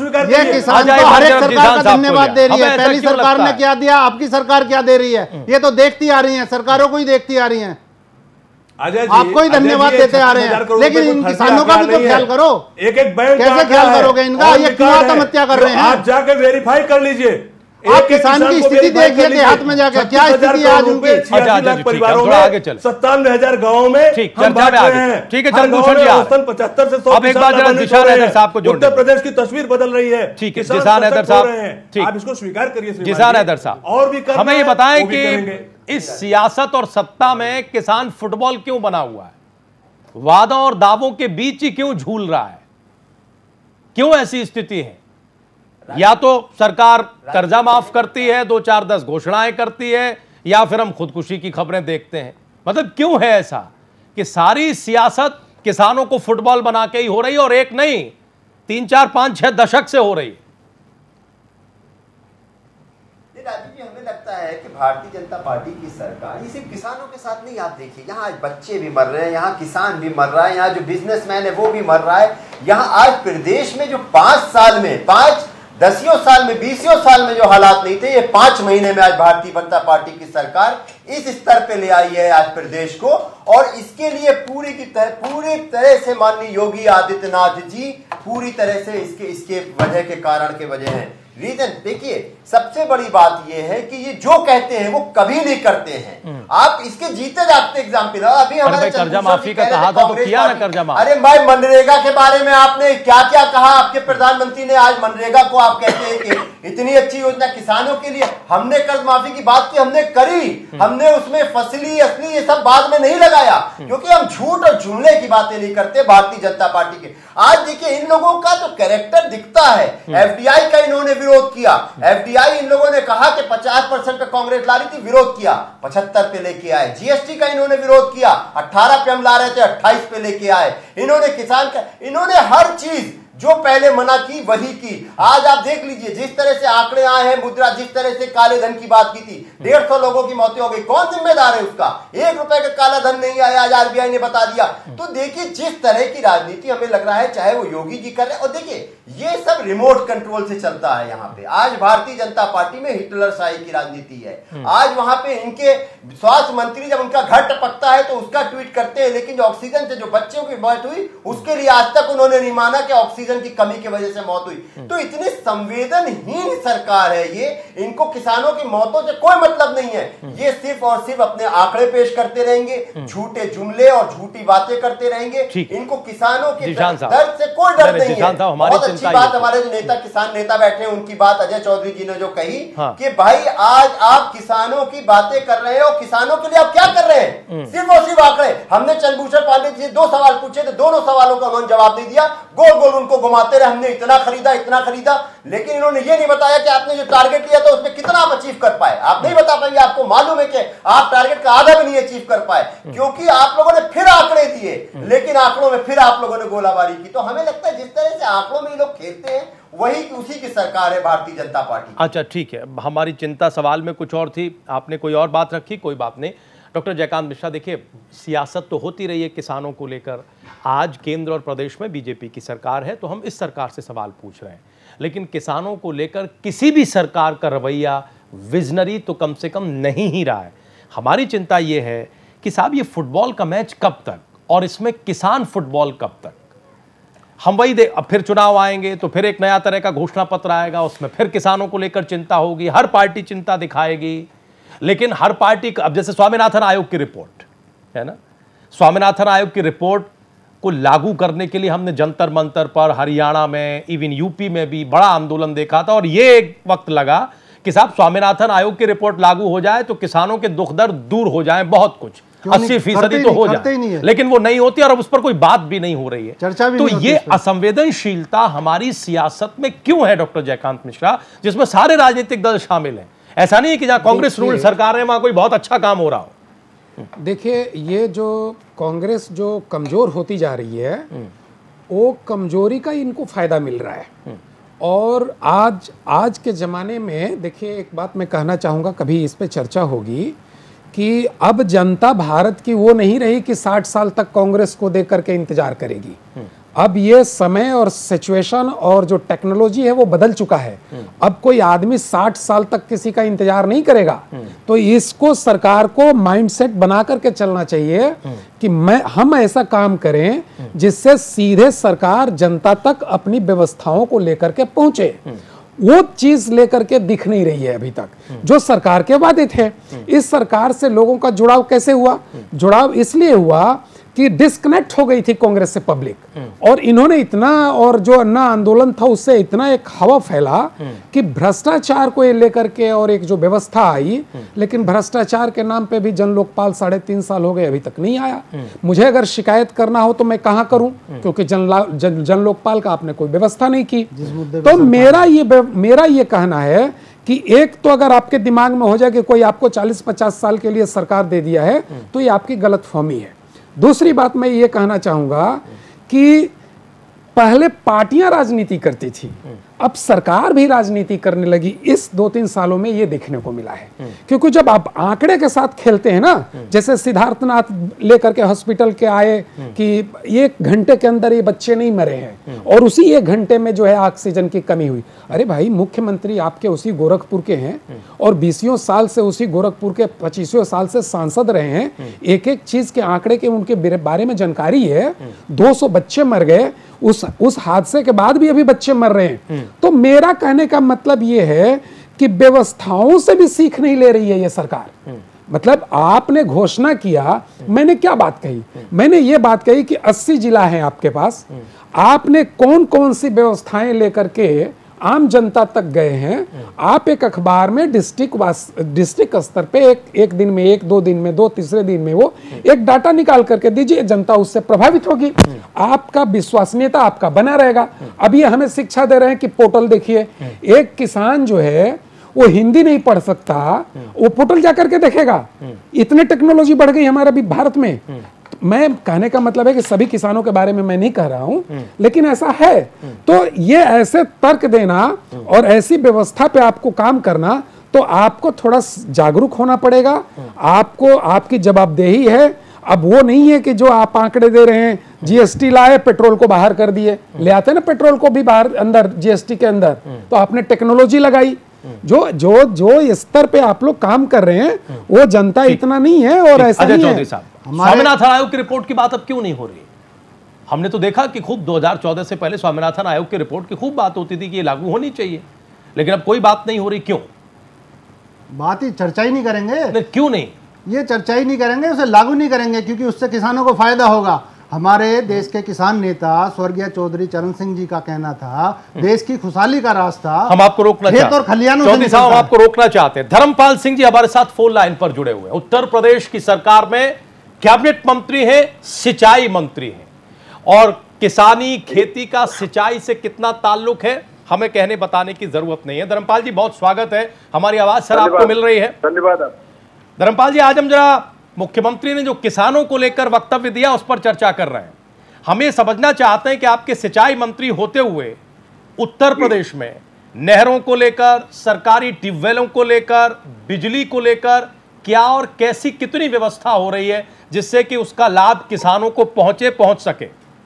हर एक सरकार का धन्यवाद दे रही है। पहली सरकार ने क्या दिया, आपकी सरकार क्या दे रही है, ये तो देखती आ रही है, सरकारों को ही देखती आ रही है। आपको ही धन्यवाद देते आ रहे हैं, लेकिन इन किसानों का भी तो ख्याल करो। एक बैंक कैसे ख्याल करोगे इनका? ये क्यों आत्महत्या कर रहे हैं? आप जाके वेरीफाई कर लीजिए। आप किसान की स्थिति देखिए देहात में जाकर, क्या स्थिति है आज उनकी। 86 लाख परिवारों में 57,000 गाँव में ठीक है चंद्रभूषण जी, 75 से 100 अब एक बार जरा दिशा हैदर साहब को जोड़, उत्तर प्रदेश की तस्वीर बदल रही है। ठीक है जिसान हैदर साहब, आप इसको स्वीकार करिए। जिसान हैदर साहब, और भी हमें ये बताएं कि इस सियासत और सत्ता में किसान फुटबॉल क्यों बना हुआ है? वादों और दावों के बीच ही क्यों झूल रहा है? क्यों ऐसी स्थिति है? या तो सरकार कर्जा माफ करती है, 2-4-10 घोषणाएं करती है, या फिर हम खुदकुशी की खबरें देखते हैं। मतलब क्यों है ऐसा कि सारी सियासत किसानों को फुटबॉल बना के ही हो रही है, और एक नहीं 3, 4, 5, 6 दशक से हो रही है। राजीव जी, जी हमें लगता है कि भारतीय जनता पार्टी की सरकार ये सिर्फ किसानों के साथ नहीं, आप देखिए यहाँ आज बच्चे भी मर रहे हैं, यहाँ किसान भी मर रहा है, यहाँ जो बिजनेसमैन है वो भी मर रहा है। यहाँ आज प्रदेश में जो 5 साल में 10 साल में 20 साल में जो हालात नहीं थे, ये 5 महीने में आज भारतीय जनता पार्टी की सरकार इस स्तर पे ले आई है आज प्रदेश को। और इसके लिए पूरी तरह से माननीय योगी आदित्यनाथ जी पूरी तरह से इसके वजह के कारण के वजह हैं। रीजन देखिए, सबसे बड़ी बात यह है कि ये जो कहते हैं वो कभी नहीं करते हैं। आप इसके जीते जागते एग्जाम्पल, अभी हमारे कर्जा माफी का कहा था तो किया ना कर्जा माफी। अरे भाई मनरेगा के बारे में आपने क्या क्या कहा, आपके प्रधानमंत्री ने आज मनरेगा को आप कहते हैं कि इतनी अच्छी योजना किसानों के लिए, हमने कर्ज माफी की बात की, हमने करी, हमने उसमें फसली असली ये सब बाद में नहीं लगाया, क्योंकि हम झूठ और जुमले की बातें नहीं करते भारतीय जनता पार्टी के। आज देखिए इन लोगों का तो कैरेक्टर दिखता है। एफडीआई का इन्होंने विरोध किया, एफडीआई इन लोगों ने कहा कि 50% पे कांग्रेस ला रही थी, विरोध किया, 75 पे लेके आए। जीएसटी का इन्होंने विरोध किया, 18 पे हम ला रहे थे, 28 पे लेके आए। इन्होंने किसान का, इन्होंने हर चीज जो पहले मना की वही की। आज आप देख लीजिए जिस तरह से आंकड़े आए हैं, मुद्रा जिस तरह से काले धन की बात की थी, 150 लोगों की मौतें हो गई, कौन जिम्मेदार है उसका? 1 रुपए का काला धन नहीं आया, आज आरबीआई ने बता दिया। तो देखिए जिस तरह की राजनीति हमें लग रहा है चाहे वो योगी जी कर रहे हैं, और देखिए ये सब रिमोट कंट्रोल से चलता है यहाँ पे। आज भारतीय जनता पार्टी में हिटलर शाही की राजनीति है। आज वहां पे इनके स्वास्थ्य मंत्री जब उनका घर टपकता है तो उसका ट्वीट करते हैं, लेकिन जो ऑक्सीजन से जो बच्चों की मौत हुई उसके लिए आज तक उन्होंने नहीं माना कि ऑक्सीजन की कमी की वजह से मौत हुई। तो इतनी संवेदनहीन सरकार है ये, इनको किसानों की मौतों से कोई मतलब नहीं है। ये सिर्फ और सिर्फ अपने आंकड़े पेश करते रहेंगे, झूठे जुमले और झूठी बातें करते रहेंगे। इनको किसानों के दर्द से कोई डर नहीं है। बहुत अच्छी बात हमारे जो नेता किसान नेता बैठे हैं उनकी बात अजय चौधरी जी ने जो कही कि भाई आज आप किसानों की बातें कर रहे हो, किसानों के लिए आप क्या कर रहे हैं? सिर्फ और सिर्फ आंकड़े। हमने चंद्रभूषण पांडे जी से 2 सवाल पूछे थे, दोनों सवालों का उन्होंने जवाब नहीं दिया, गोल गोल उनको घुमाते रहे, हमने इतना खरीदा, लेकिन इन्होंने ये नहीं बताया कि आपने जो टारगेट लिया था उसमें कितना आप अचीव कर पाए। आप नहीं बता पाएंगे, आपको मालूम है कि आप टारगेट का आधा भी नहीं अचीव कर पाए, क्योंकि आप लोगों ने फिर आंकड़े दिए, लेकिन आंकड़ों में फिर आप लोगों ने गोलाबारी की। तो हमें लगता है जिस तरह से आंकड़ों में ये लोग खेलते हैं वही उसी की सरकार है भारतीय जनता पार्टी। अच्छा ठीक है, हमारी चिंता सवाल में कुछ और थी, आपने कोई और बात रखी, कोई बात नहीं। डॉक्टर जयकांत मिश्रा, देखिए सियासत तो होती रही है किसानों को लेकर, आज केंद्र और प्रदेश में बीजेपी की सरकार है तो हम इस सरकार से सवाल पूछ रहे हैं, लेकिन किसानों को लेकर किसी भी सरकार का रवैया विजनरी तो कम से कम नहीं ही रहा है। हमारी चिंता ये है कि साहब ये फुटबॉल का मैच कब तक, और इसमें किसान फुटबॉल कब तक? हम वही अब फिर चुनाव आएंगे तो फिर एक नया तरह का घोषणा पत्र आएगा, उसमें फिर किसानों को लेकर चिंता होगी, हर पार्टी चिंता दिखाएगी, लेकिन हर पार्टी अब जैसे स्वामीनाथन आयोग की रिपोर्ट है ना, स्वामीनाथन आयोग की रिपोर्ट को लागू करने के लिए हमने जंतर मंतर पर हरियाणा में, इवन यूपी में भी बड़ा आंदोलन देखा था, और ये एक वक्त लगा कि साहब स्वामीनाथन आयोग की रिपोर्ट लागू हो जाए तो किसानों के दुख दर्द दूर हो जाए, बहुत कुछ 80% तो हो जाए, लेकिन वो नहीं होती और अब उस पर कोई बात भी नहीं हो रही है, चर्चा भी। तो ये असंवेदनशीलता हमारी सियासत में क्यों है डॉक्टर जयकांत मिश्रा, जिसमें सारे राजनीतिक दल शामिल हैं? ऐसा नहीं है कि जहां कांग्रेस रूल सरकार है वहां कोई बहुत अच्छा काम हो रहा हो। देखिए ये जो कांग्रेस जो कमजोर होती जा रही है वो कमजोरी का इनको फायदा मिल रहा है। और आज के ज़माने में देखिए एक बात मैं कहना चाहूँगा, कभी इस पे चर्चा होगी कि अब जनता भारत की वो नहीं रही कि 60 साल तक कांग्रेस को देख करके इंतजार करेगी। अब ये समय और सिचुएशन और जो टेक्नोलॉजी है वो बदल चुका है। अब कोई आदमी 60 साल तक किसी का इंतजार नहीं करेगा। तो इसको सरकार को माइंडसेट बना करके चलना चाहिए कि हम ऐसा काम करें जिससे सीधे सरकार जनता तक अपनी व्यवस्थाओं को लेकर के पहुंचे। वो चीज लेकर के दिख नहीं रही है अभी तक जो सरकार के वादे थे। इस सरकार से लोगों का जुड़ाव कैसे हुआ? जुड़ाव इसलिए हुआ कि डिस्कनेक्ट हो गई थी कांग्रेस से पब्लिक, और इन्होंने इतना, और जो अन्ना आंदोलन था उससे इतना एक हवा फैला कि भ्रष्टाचार को ये लेकर के और एक जो व्यवस्था आई, लेकिन भ्रष्टाचार के नाम पे भी जन लोकपाल 3.5 साल हो गए अभी तक नहीं आया। मुझे अगर शिकायत करना हो तो मैं कहाँ करूं, क्योंकि जन लोकपाल का आपने कोई व्यवस्था नहीं की। तो मेरा ये कहना है कि एक तो अगर आपके दिमाग में हो जाए कि कोई आपको 40-50 साल के लिए सरकार दे दिया है तो ये आपकी गलतफहमी है। दूसरी बात मैं ये कहना चाहूंगा कि पहले पार्टियां राजनीति करती थी, अब सरकार भी राजनीति करने लगी। इस 2-3 सालों में ये देखने को मिला है, क्योंकि जब आप आंकड़े के साथ खेलते हैं ना, जैसे सिद्धार्थनाथ लेकर के हॉस्पिटल के आए कि 1 घंटे के अंदर ये बच्चे नहीं मरे हैं और उसी 1 घंटे में जो है ऑक्सीजन की कमी हुई। अरे भाई, मुख्यमंत्री आपके उसी गोरखपुर के हैं और 20 साल से उसी गोरखपुर के 25 साल से सांसद रहे हैं, एक एक चीज के आंकड़े के उनके बारे में जानकारी है। 200 बच्चे मर गए, उस हादसे के बाद भी अभी बच्चे मर रहे हैं। तो मेरा कहने का मतलब ये है कि व्यवस्थाओं से भी सीख नहीं ले रही है ये सरकार। मतलब आपने घोषणा किया, मैंने क्या बात कही? मैंने ये बात कही कि 80 जिला है आपके पास, आपने कौन कौन सी व्यवस्थाएं लेकर के आम जनता तक गए हैं? आप एक अखबार में डिस्ट्रिक्ट स्तर पे एक दिन में, 1-2 दिन में, 2 तीसरे दिन में वो एक डाटा निकाल करके दीजिए, जनता उससे प्रभावित होगी, आपका विश्वसनीयता आपका बना रहेगा। अब ये हमें शिक्षा दे रहे हैं कि पोर्टल देखिए, एक किसान जो है वो हिंदी नहीं पढ़ सकता, वो पोर्टल जाकर के देखेगा। इतने टेक्नोलॉजी बढ़ गई हमारे भी भारत में। मैं कहने का मतलब है कि सभी किसानों के बारे में मैं नहीं कह रहा हूं, लेकिन ऐसा है। तो ये ऐसे तर्क देना और ऐसी व्यवस्था पे आपको काम करना, तो आपको थोड़ा जागरूक होना पड़ेगा। आपको आपकी जवाबदेही है। अब वो नहीं है कि जो आप आंकड़े दे रहे हैं, जीएसटी लाए, पेट्रोल को बाहर कर दिए, ले आते ना पेट्रोल को भी बाहर अंदर जीएसटी के अंदर, तो आपने टेक्नोलॉजी लगाई। जो स्तर पे आप लोग काम कर रहे हैं वो जनता इतना नहीं है और ऐसा नहीं है। स्वामीनाथन आयोग की रिपोर्ट की बात अब क्यों नहीं हो रही? हमने तो देखा कि खूब 2014 से पहले स्वामीनाथन आयोग की रिपोर्ट की खूब बात होती थी कि ये लागू होनी चाहिए, लेकिन अब कोई बात नहीं हो रही। क्यों? बात ही चर्चा ही नहीं करेंगे। नहीं, क्यों नहीं? ये चर्चा ही नहीं करेंगे, उसे लागू नहीं करेंगे, क्योंकि उससे किसानों को फायदा होगा। हमारे देश के किसान नेता स्वर्गीय चौधरी चरण सिंह जी का कहना था, देश की खुशहाली का रास्ता हम आपको रोकना खेत और खलियानों चौधरी साहब, हम आपको रोकना चाहते हैं। धर्मपाल सिंह जी हमारे साथ फोन लाइन पर जुड़े हुए हैं। उत्तर प्रदेश की सरकार में कैबिनेट मंत्री हैं, सिंचाई मंत्री हैं, और किसानी खेती का सिंचाई से कितना ताल्लुक है हमें कहने बताने की जरूरत नहीं है। धर्मपाल जी, बहुत स्वागत है। हमारी आवाज सर आपको मिल रही है? धन्यवाद। धर्मपाल जी, आज हम जरा मुख्यमंत्री ने जो किसानों को लेकर वक्तव्य दिया उस पर चर्चा कर रहे हैं। हम ये समझना चाहते हैं कि आपके सिंचाई मंत्री होते हुए उत्तर प्रदेश में नहरों को लेकर, सरकारी ट्यूबवेलों को लेकर, बिजली को लेकर क्या और कैसी कितनी व्यवस्था हो रही है जिससे कि उसका लाभ किसानों को पहुंच सके?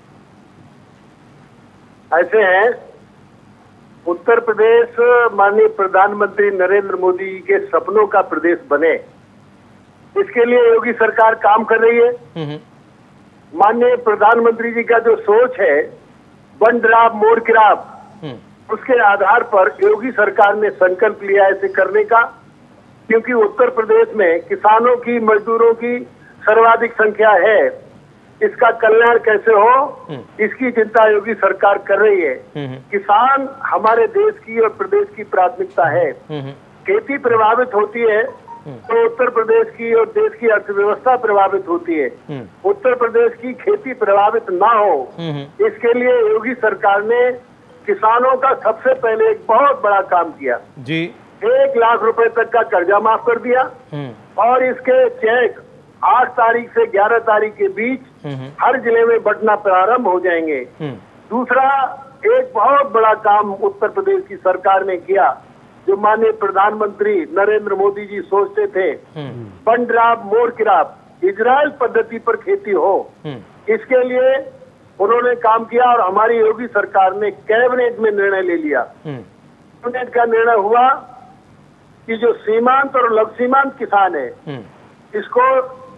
ऐसे हैं, उत्तर प्रदेश माननीय प्रधानमंत्री नरेंद्र मोदी के सपनों का प्रदेश बने, इसके लिए योगी सरकार काम कर रही है। माननीय प्रधानमंत्री जी का जो सोच है, वन ड्रॉप मोर क्रॉप, उसके आधार पर योगी सरकार ने संकल्प लिया इसे करने का, क्योंकि उत्तर प्रदेश में किसानों की, मजदूरों की सर्वाधिक संख्या है। इसका कल्याण कैसे हो, इसकी चिंता योगी सरकार कर रही है। किसान हमारे देश की और प्रदेश की प्राथमिकता है। खेती प्रभावित होती है तो उत्तर प्रदेश की और देश की अर्थव्यवस्था प्रभावित होती है। उत्तर प्रदेश की खेती प्रभावित ना हो, इसके लिए योगी सरकार ने किसानों का सबसे पहले एक बहुत बड़ा काम किया जी। 1 लाख रुपए तक का कर्जा माफ कर दिया और इसके चेक 8 तारीख से 11 तारीख के बीच हर जिले में बंटना प्रारंभ हो जाएंगे। दूसरा, एक बहुत बड़ा काम उत्तर प्रदेश की सरकार ने किया जो माननीय प्रधानमंत्री नरेंद्र मोदी जी सोचते थे, one drop more crop, Israel पद्धति पर खेती हो। इसके लिए उन्होंने काम किया और हमारी योगी सरकार ने कैबिनेट में निर्णय ले लिया। कैबिनेट का निर्णय हुआ कि जो सीमांत और लघु सीमांत किसान है, इसको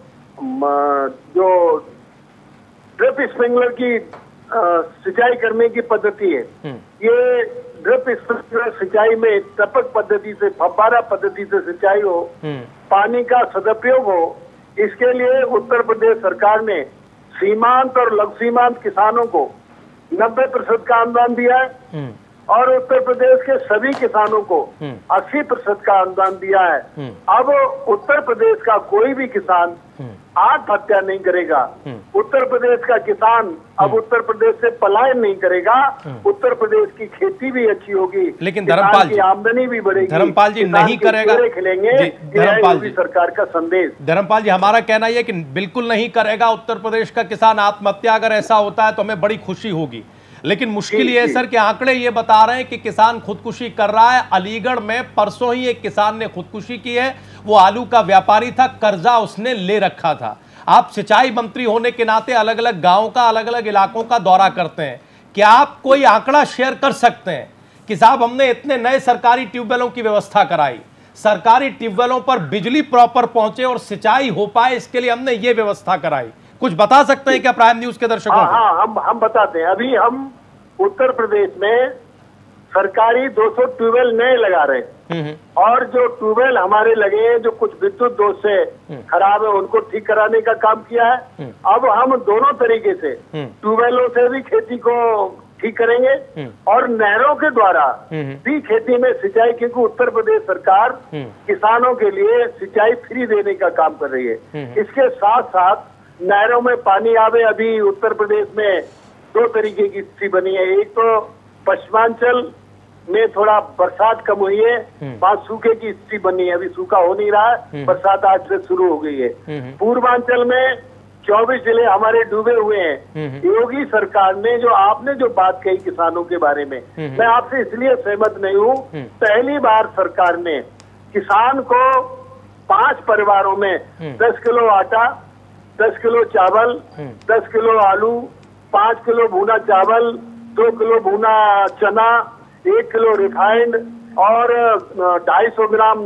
जो ड्रिप स्प्रिंकलर की सिंचाई करने की पद्धति है, ये ड्रिप स्प्रिंकलर सिंचाई में टपक पद्धति से, फव्वारा पद्धति से सिंचाई हो, पानी का सदुपयोग हो, इसके लिए उत्तर प्रदेश सरकार ने सीमांत और लघु सीमांत किसानों को 90% का अनुदान दिया है और उत्तर प्रदेश के सभी किसानों को 80% का अनुदान दिया है। अब उत्तर प्रदेश का कोई भी किसान आत्महत्या नहीं करेगा। उत्तर प्रदेश का किसान अब उत्तर प्रदेश से पलायन नहीं करेगा। उत्तर प्रदेश की खेती भी अच्छी होगी, लेकिन धर्मपाल जी, आमदनी भी बढ़ेगी। धर्मपाल जी नहीं करेगा, खिलेंगे। धर्मपाल जी, सरकार का संदेश। धर्मपाल जी, हमारा कहना यह कि बिल्कुल नहीं करेगा उत्तर प्रदेश का किसान आत्महत्या। अगर ऐसा होता है तो हमें बड़ी खुशी होगी। लेकिन मुश्किल ये है सर कि आंकड़े ये बता रहे हैं कि किसान खुदकुशी कर रहा है। अलीगढ़ में परसों ही एक किसान ने खुदकुशी की है। वो आलू का व्यापारी था, कर्जा उसने ले रखा था। आप सिंचाई मंत्री होने के नाते अलग अलग गांवों का, अलग अलग इलाकों का दौरा करते हैं, क्या आप कोई आंकड़ा शेयर कर सकते हैं कि साहब हमने इतने नए सरकारी ट्यूबवेलों की व्यवस्था कराई, सरकारी ट्यूबवेलों पर बिजली प्रॉपर पहुंचे और सिंचाई हो पाए, इसके लिए हमने ये व्यवस्था कराई, कुछ बता सकते हैं क्या प्राइम न्यूज के दर्शकों को? हाँ, हम बताते हैं। अभी हम उत्तर प्रदेश में सरकारी 200 ट्यूबवेल नए लगा रहे हैं और जो ट्यूबवेल हमारे लगे हैं जो कुछ विद्युत दोष से खराब है उनको ठीक कराने का काम किया है। अब हम दोनों तरीके से ट्यूबवेलों से भी खेती को ठीक करेंगे और नहरों के द्वारा भी खेती में सिंचाई, क्योंकि उत्तर प्रदेश सरकार किसानों के लिए सिंचाई फ्री देने का काम कर रही है। इसके साथ साथ नहरों में पानी आवे। अभी उत्तर प्रदेश में 2 तरीके की स्थिति बनी है। एक तो पश्चिमांचल में थोड़ा बरसात कम हुई है, वहां सूखे की स्थिति बनी है, अभी सूखा हो नहीं रहा है, बरसात आज से शुरू हो गई है। पूर्वांचल में 24 जिले हमारे डूबे हुए हैं। योगी सरकार ने जो आपने जो बात कही किसानों के बारे में, मैं आपसे इसलिए सहमत नहीं हूँ। पहली बार सरकार ने किसान को 5 परिवारों में 10 किलो आटा, 10 किलो चावल, 10 किलो आलू, 5 किलो भुना चावल, 2 किलो भुना चना, 1 किलो रिफाइंड और 250 ग्राम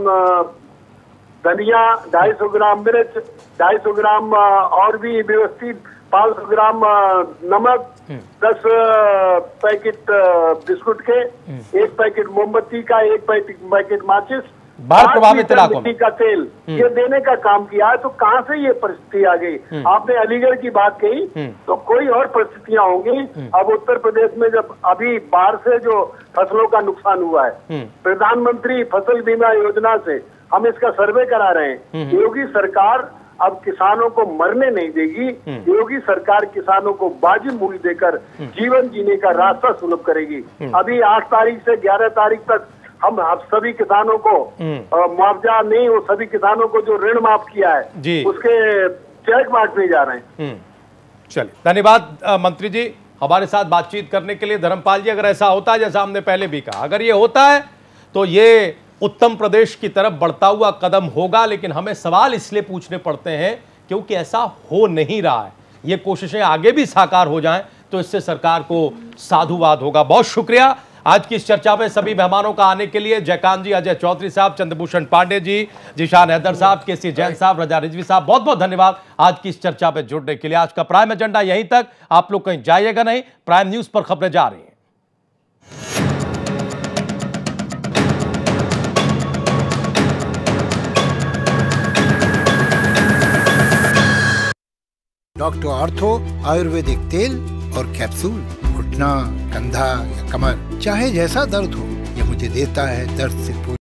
धनिया, 250 ग्राम मिर्च, 250 ग्राम और भी व्यवस्थित 500 ग्राम नमक, 10 पैकेट बिस्कुट के, 1 पैकेट मोमबत्ती का, 1 पैकेट माचिस, बाढ़ प्रभावित इलाकों में का तेल, ये देने का काम किया है। तो कहाँ से ये परिस्थिति आ गई? आपने अलीगढ़ की बात कही, तो कोई और परिस्थितियां होंगी। अब उत्तर प्रदेश में जब अभी बाढ़ से जो फसलों का नुकसान हुआ है, प्रधानमंत्री फसल बीमा योजना से हम इसका सर्वे करा रहे हैं। योगी सरकार अब किसानों को मरने नहीं देगी। योगी सरकार किसानों को वाजिब मूल्य देकर जीवन जीने का रास्ता सुलभ करेगी। अभी 8 तारीख से 11 तारीख तक हम सभी किसानों को मुआवजा नहीं, वो सभी किसानों को जो ऋण माफ किया है उसके चेक बांटने जा रहे हैं। चलिए, धन्यवाद मंत्री जी हमारे साथ बातचीत करने के लिए। धर्मपाल जी, अगर ऐसा होता है जैसा हमने पहले भी कहा, अगर ये होता है तो ये उत्तर प्रदेश की तरफ बढ़ता हुआ कदम होगा, लेकिन हमें सवाल इसलिए पूछने पड़ते हैं क्योंकि ऐसा हो नहीं रहा है। ये कोशिशें आगे भी साकार हो जाएं तो इससे सरकार को साधुवाद होगा। बहुत शुक्रिया आज की इस चर्चा में सभी मेहमानों का आने के लिए। जयकांत जी, अजय चौधरी साहब, चंद्रभूषण पांडे जी, जिशान हैदर साहब, केसी जैन साहब, रजा रिजवी साहब, बहुत बहुत धन्यवाद आज की इस चर्चा में जुड़ने के लिए। आज का प्राइम एजेंडा यहीं तक, आप लोग कहीं जाइएगा नहीं, प्राइम न्यूज पर खबरें जा रही हैं। डॉक्टर ऑर्थो आयुर्वेदिक तेल और कैप्सूल, घुटना, कंधा या कमर, चाहे जैसा दर्द हो, ये मुझे देता है दर्द से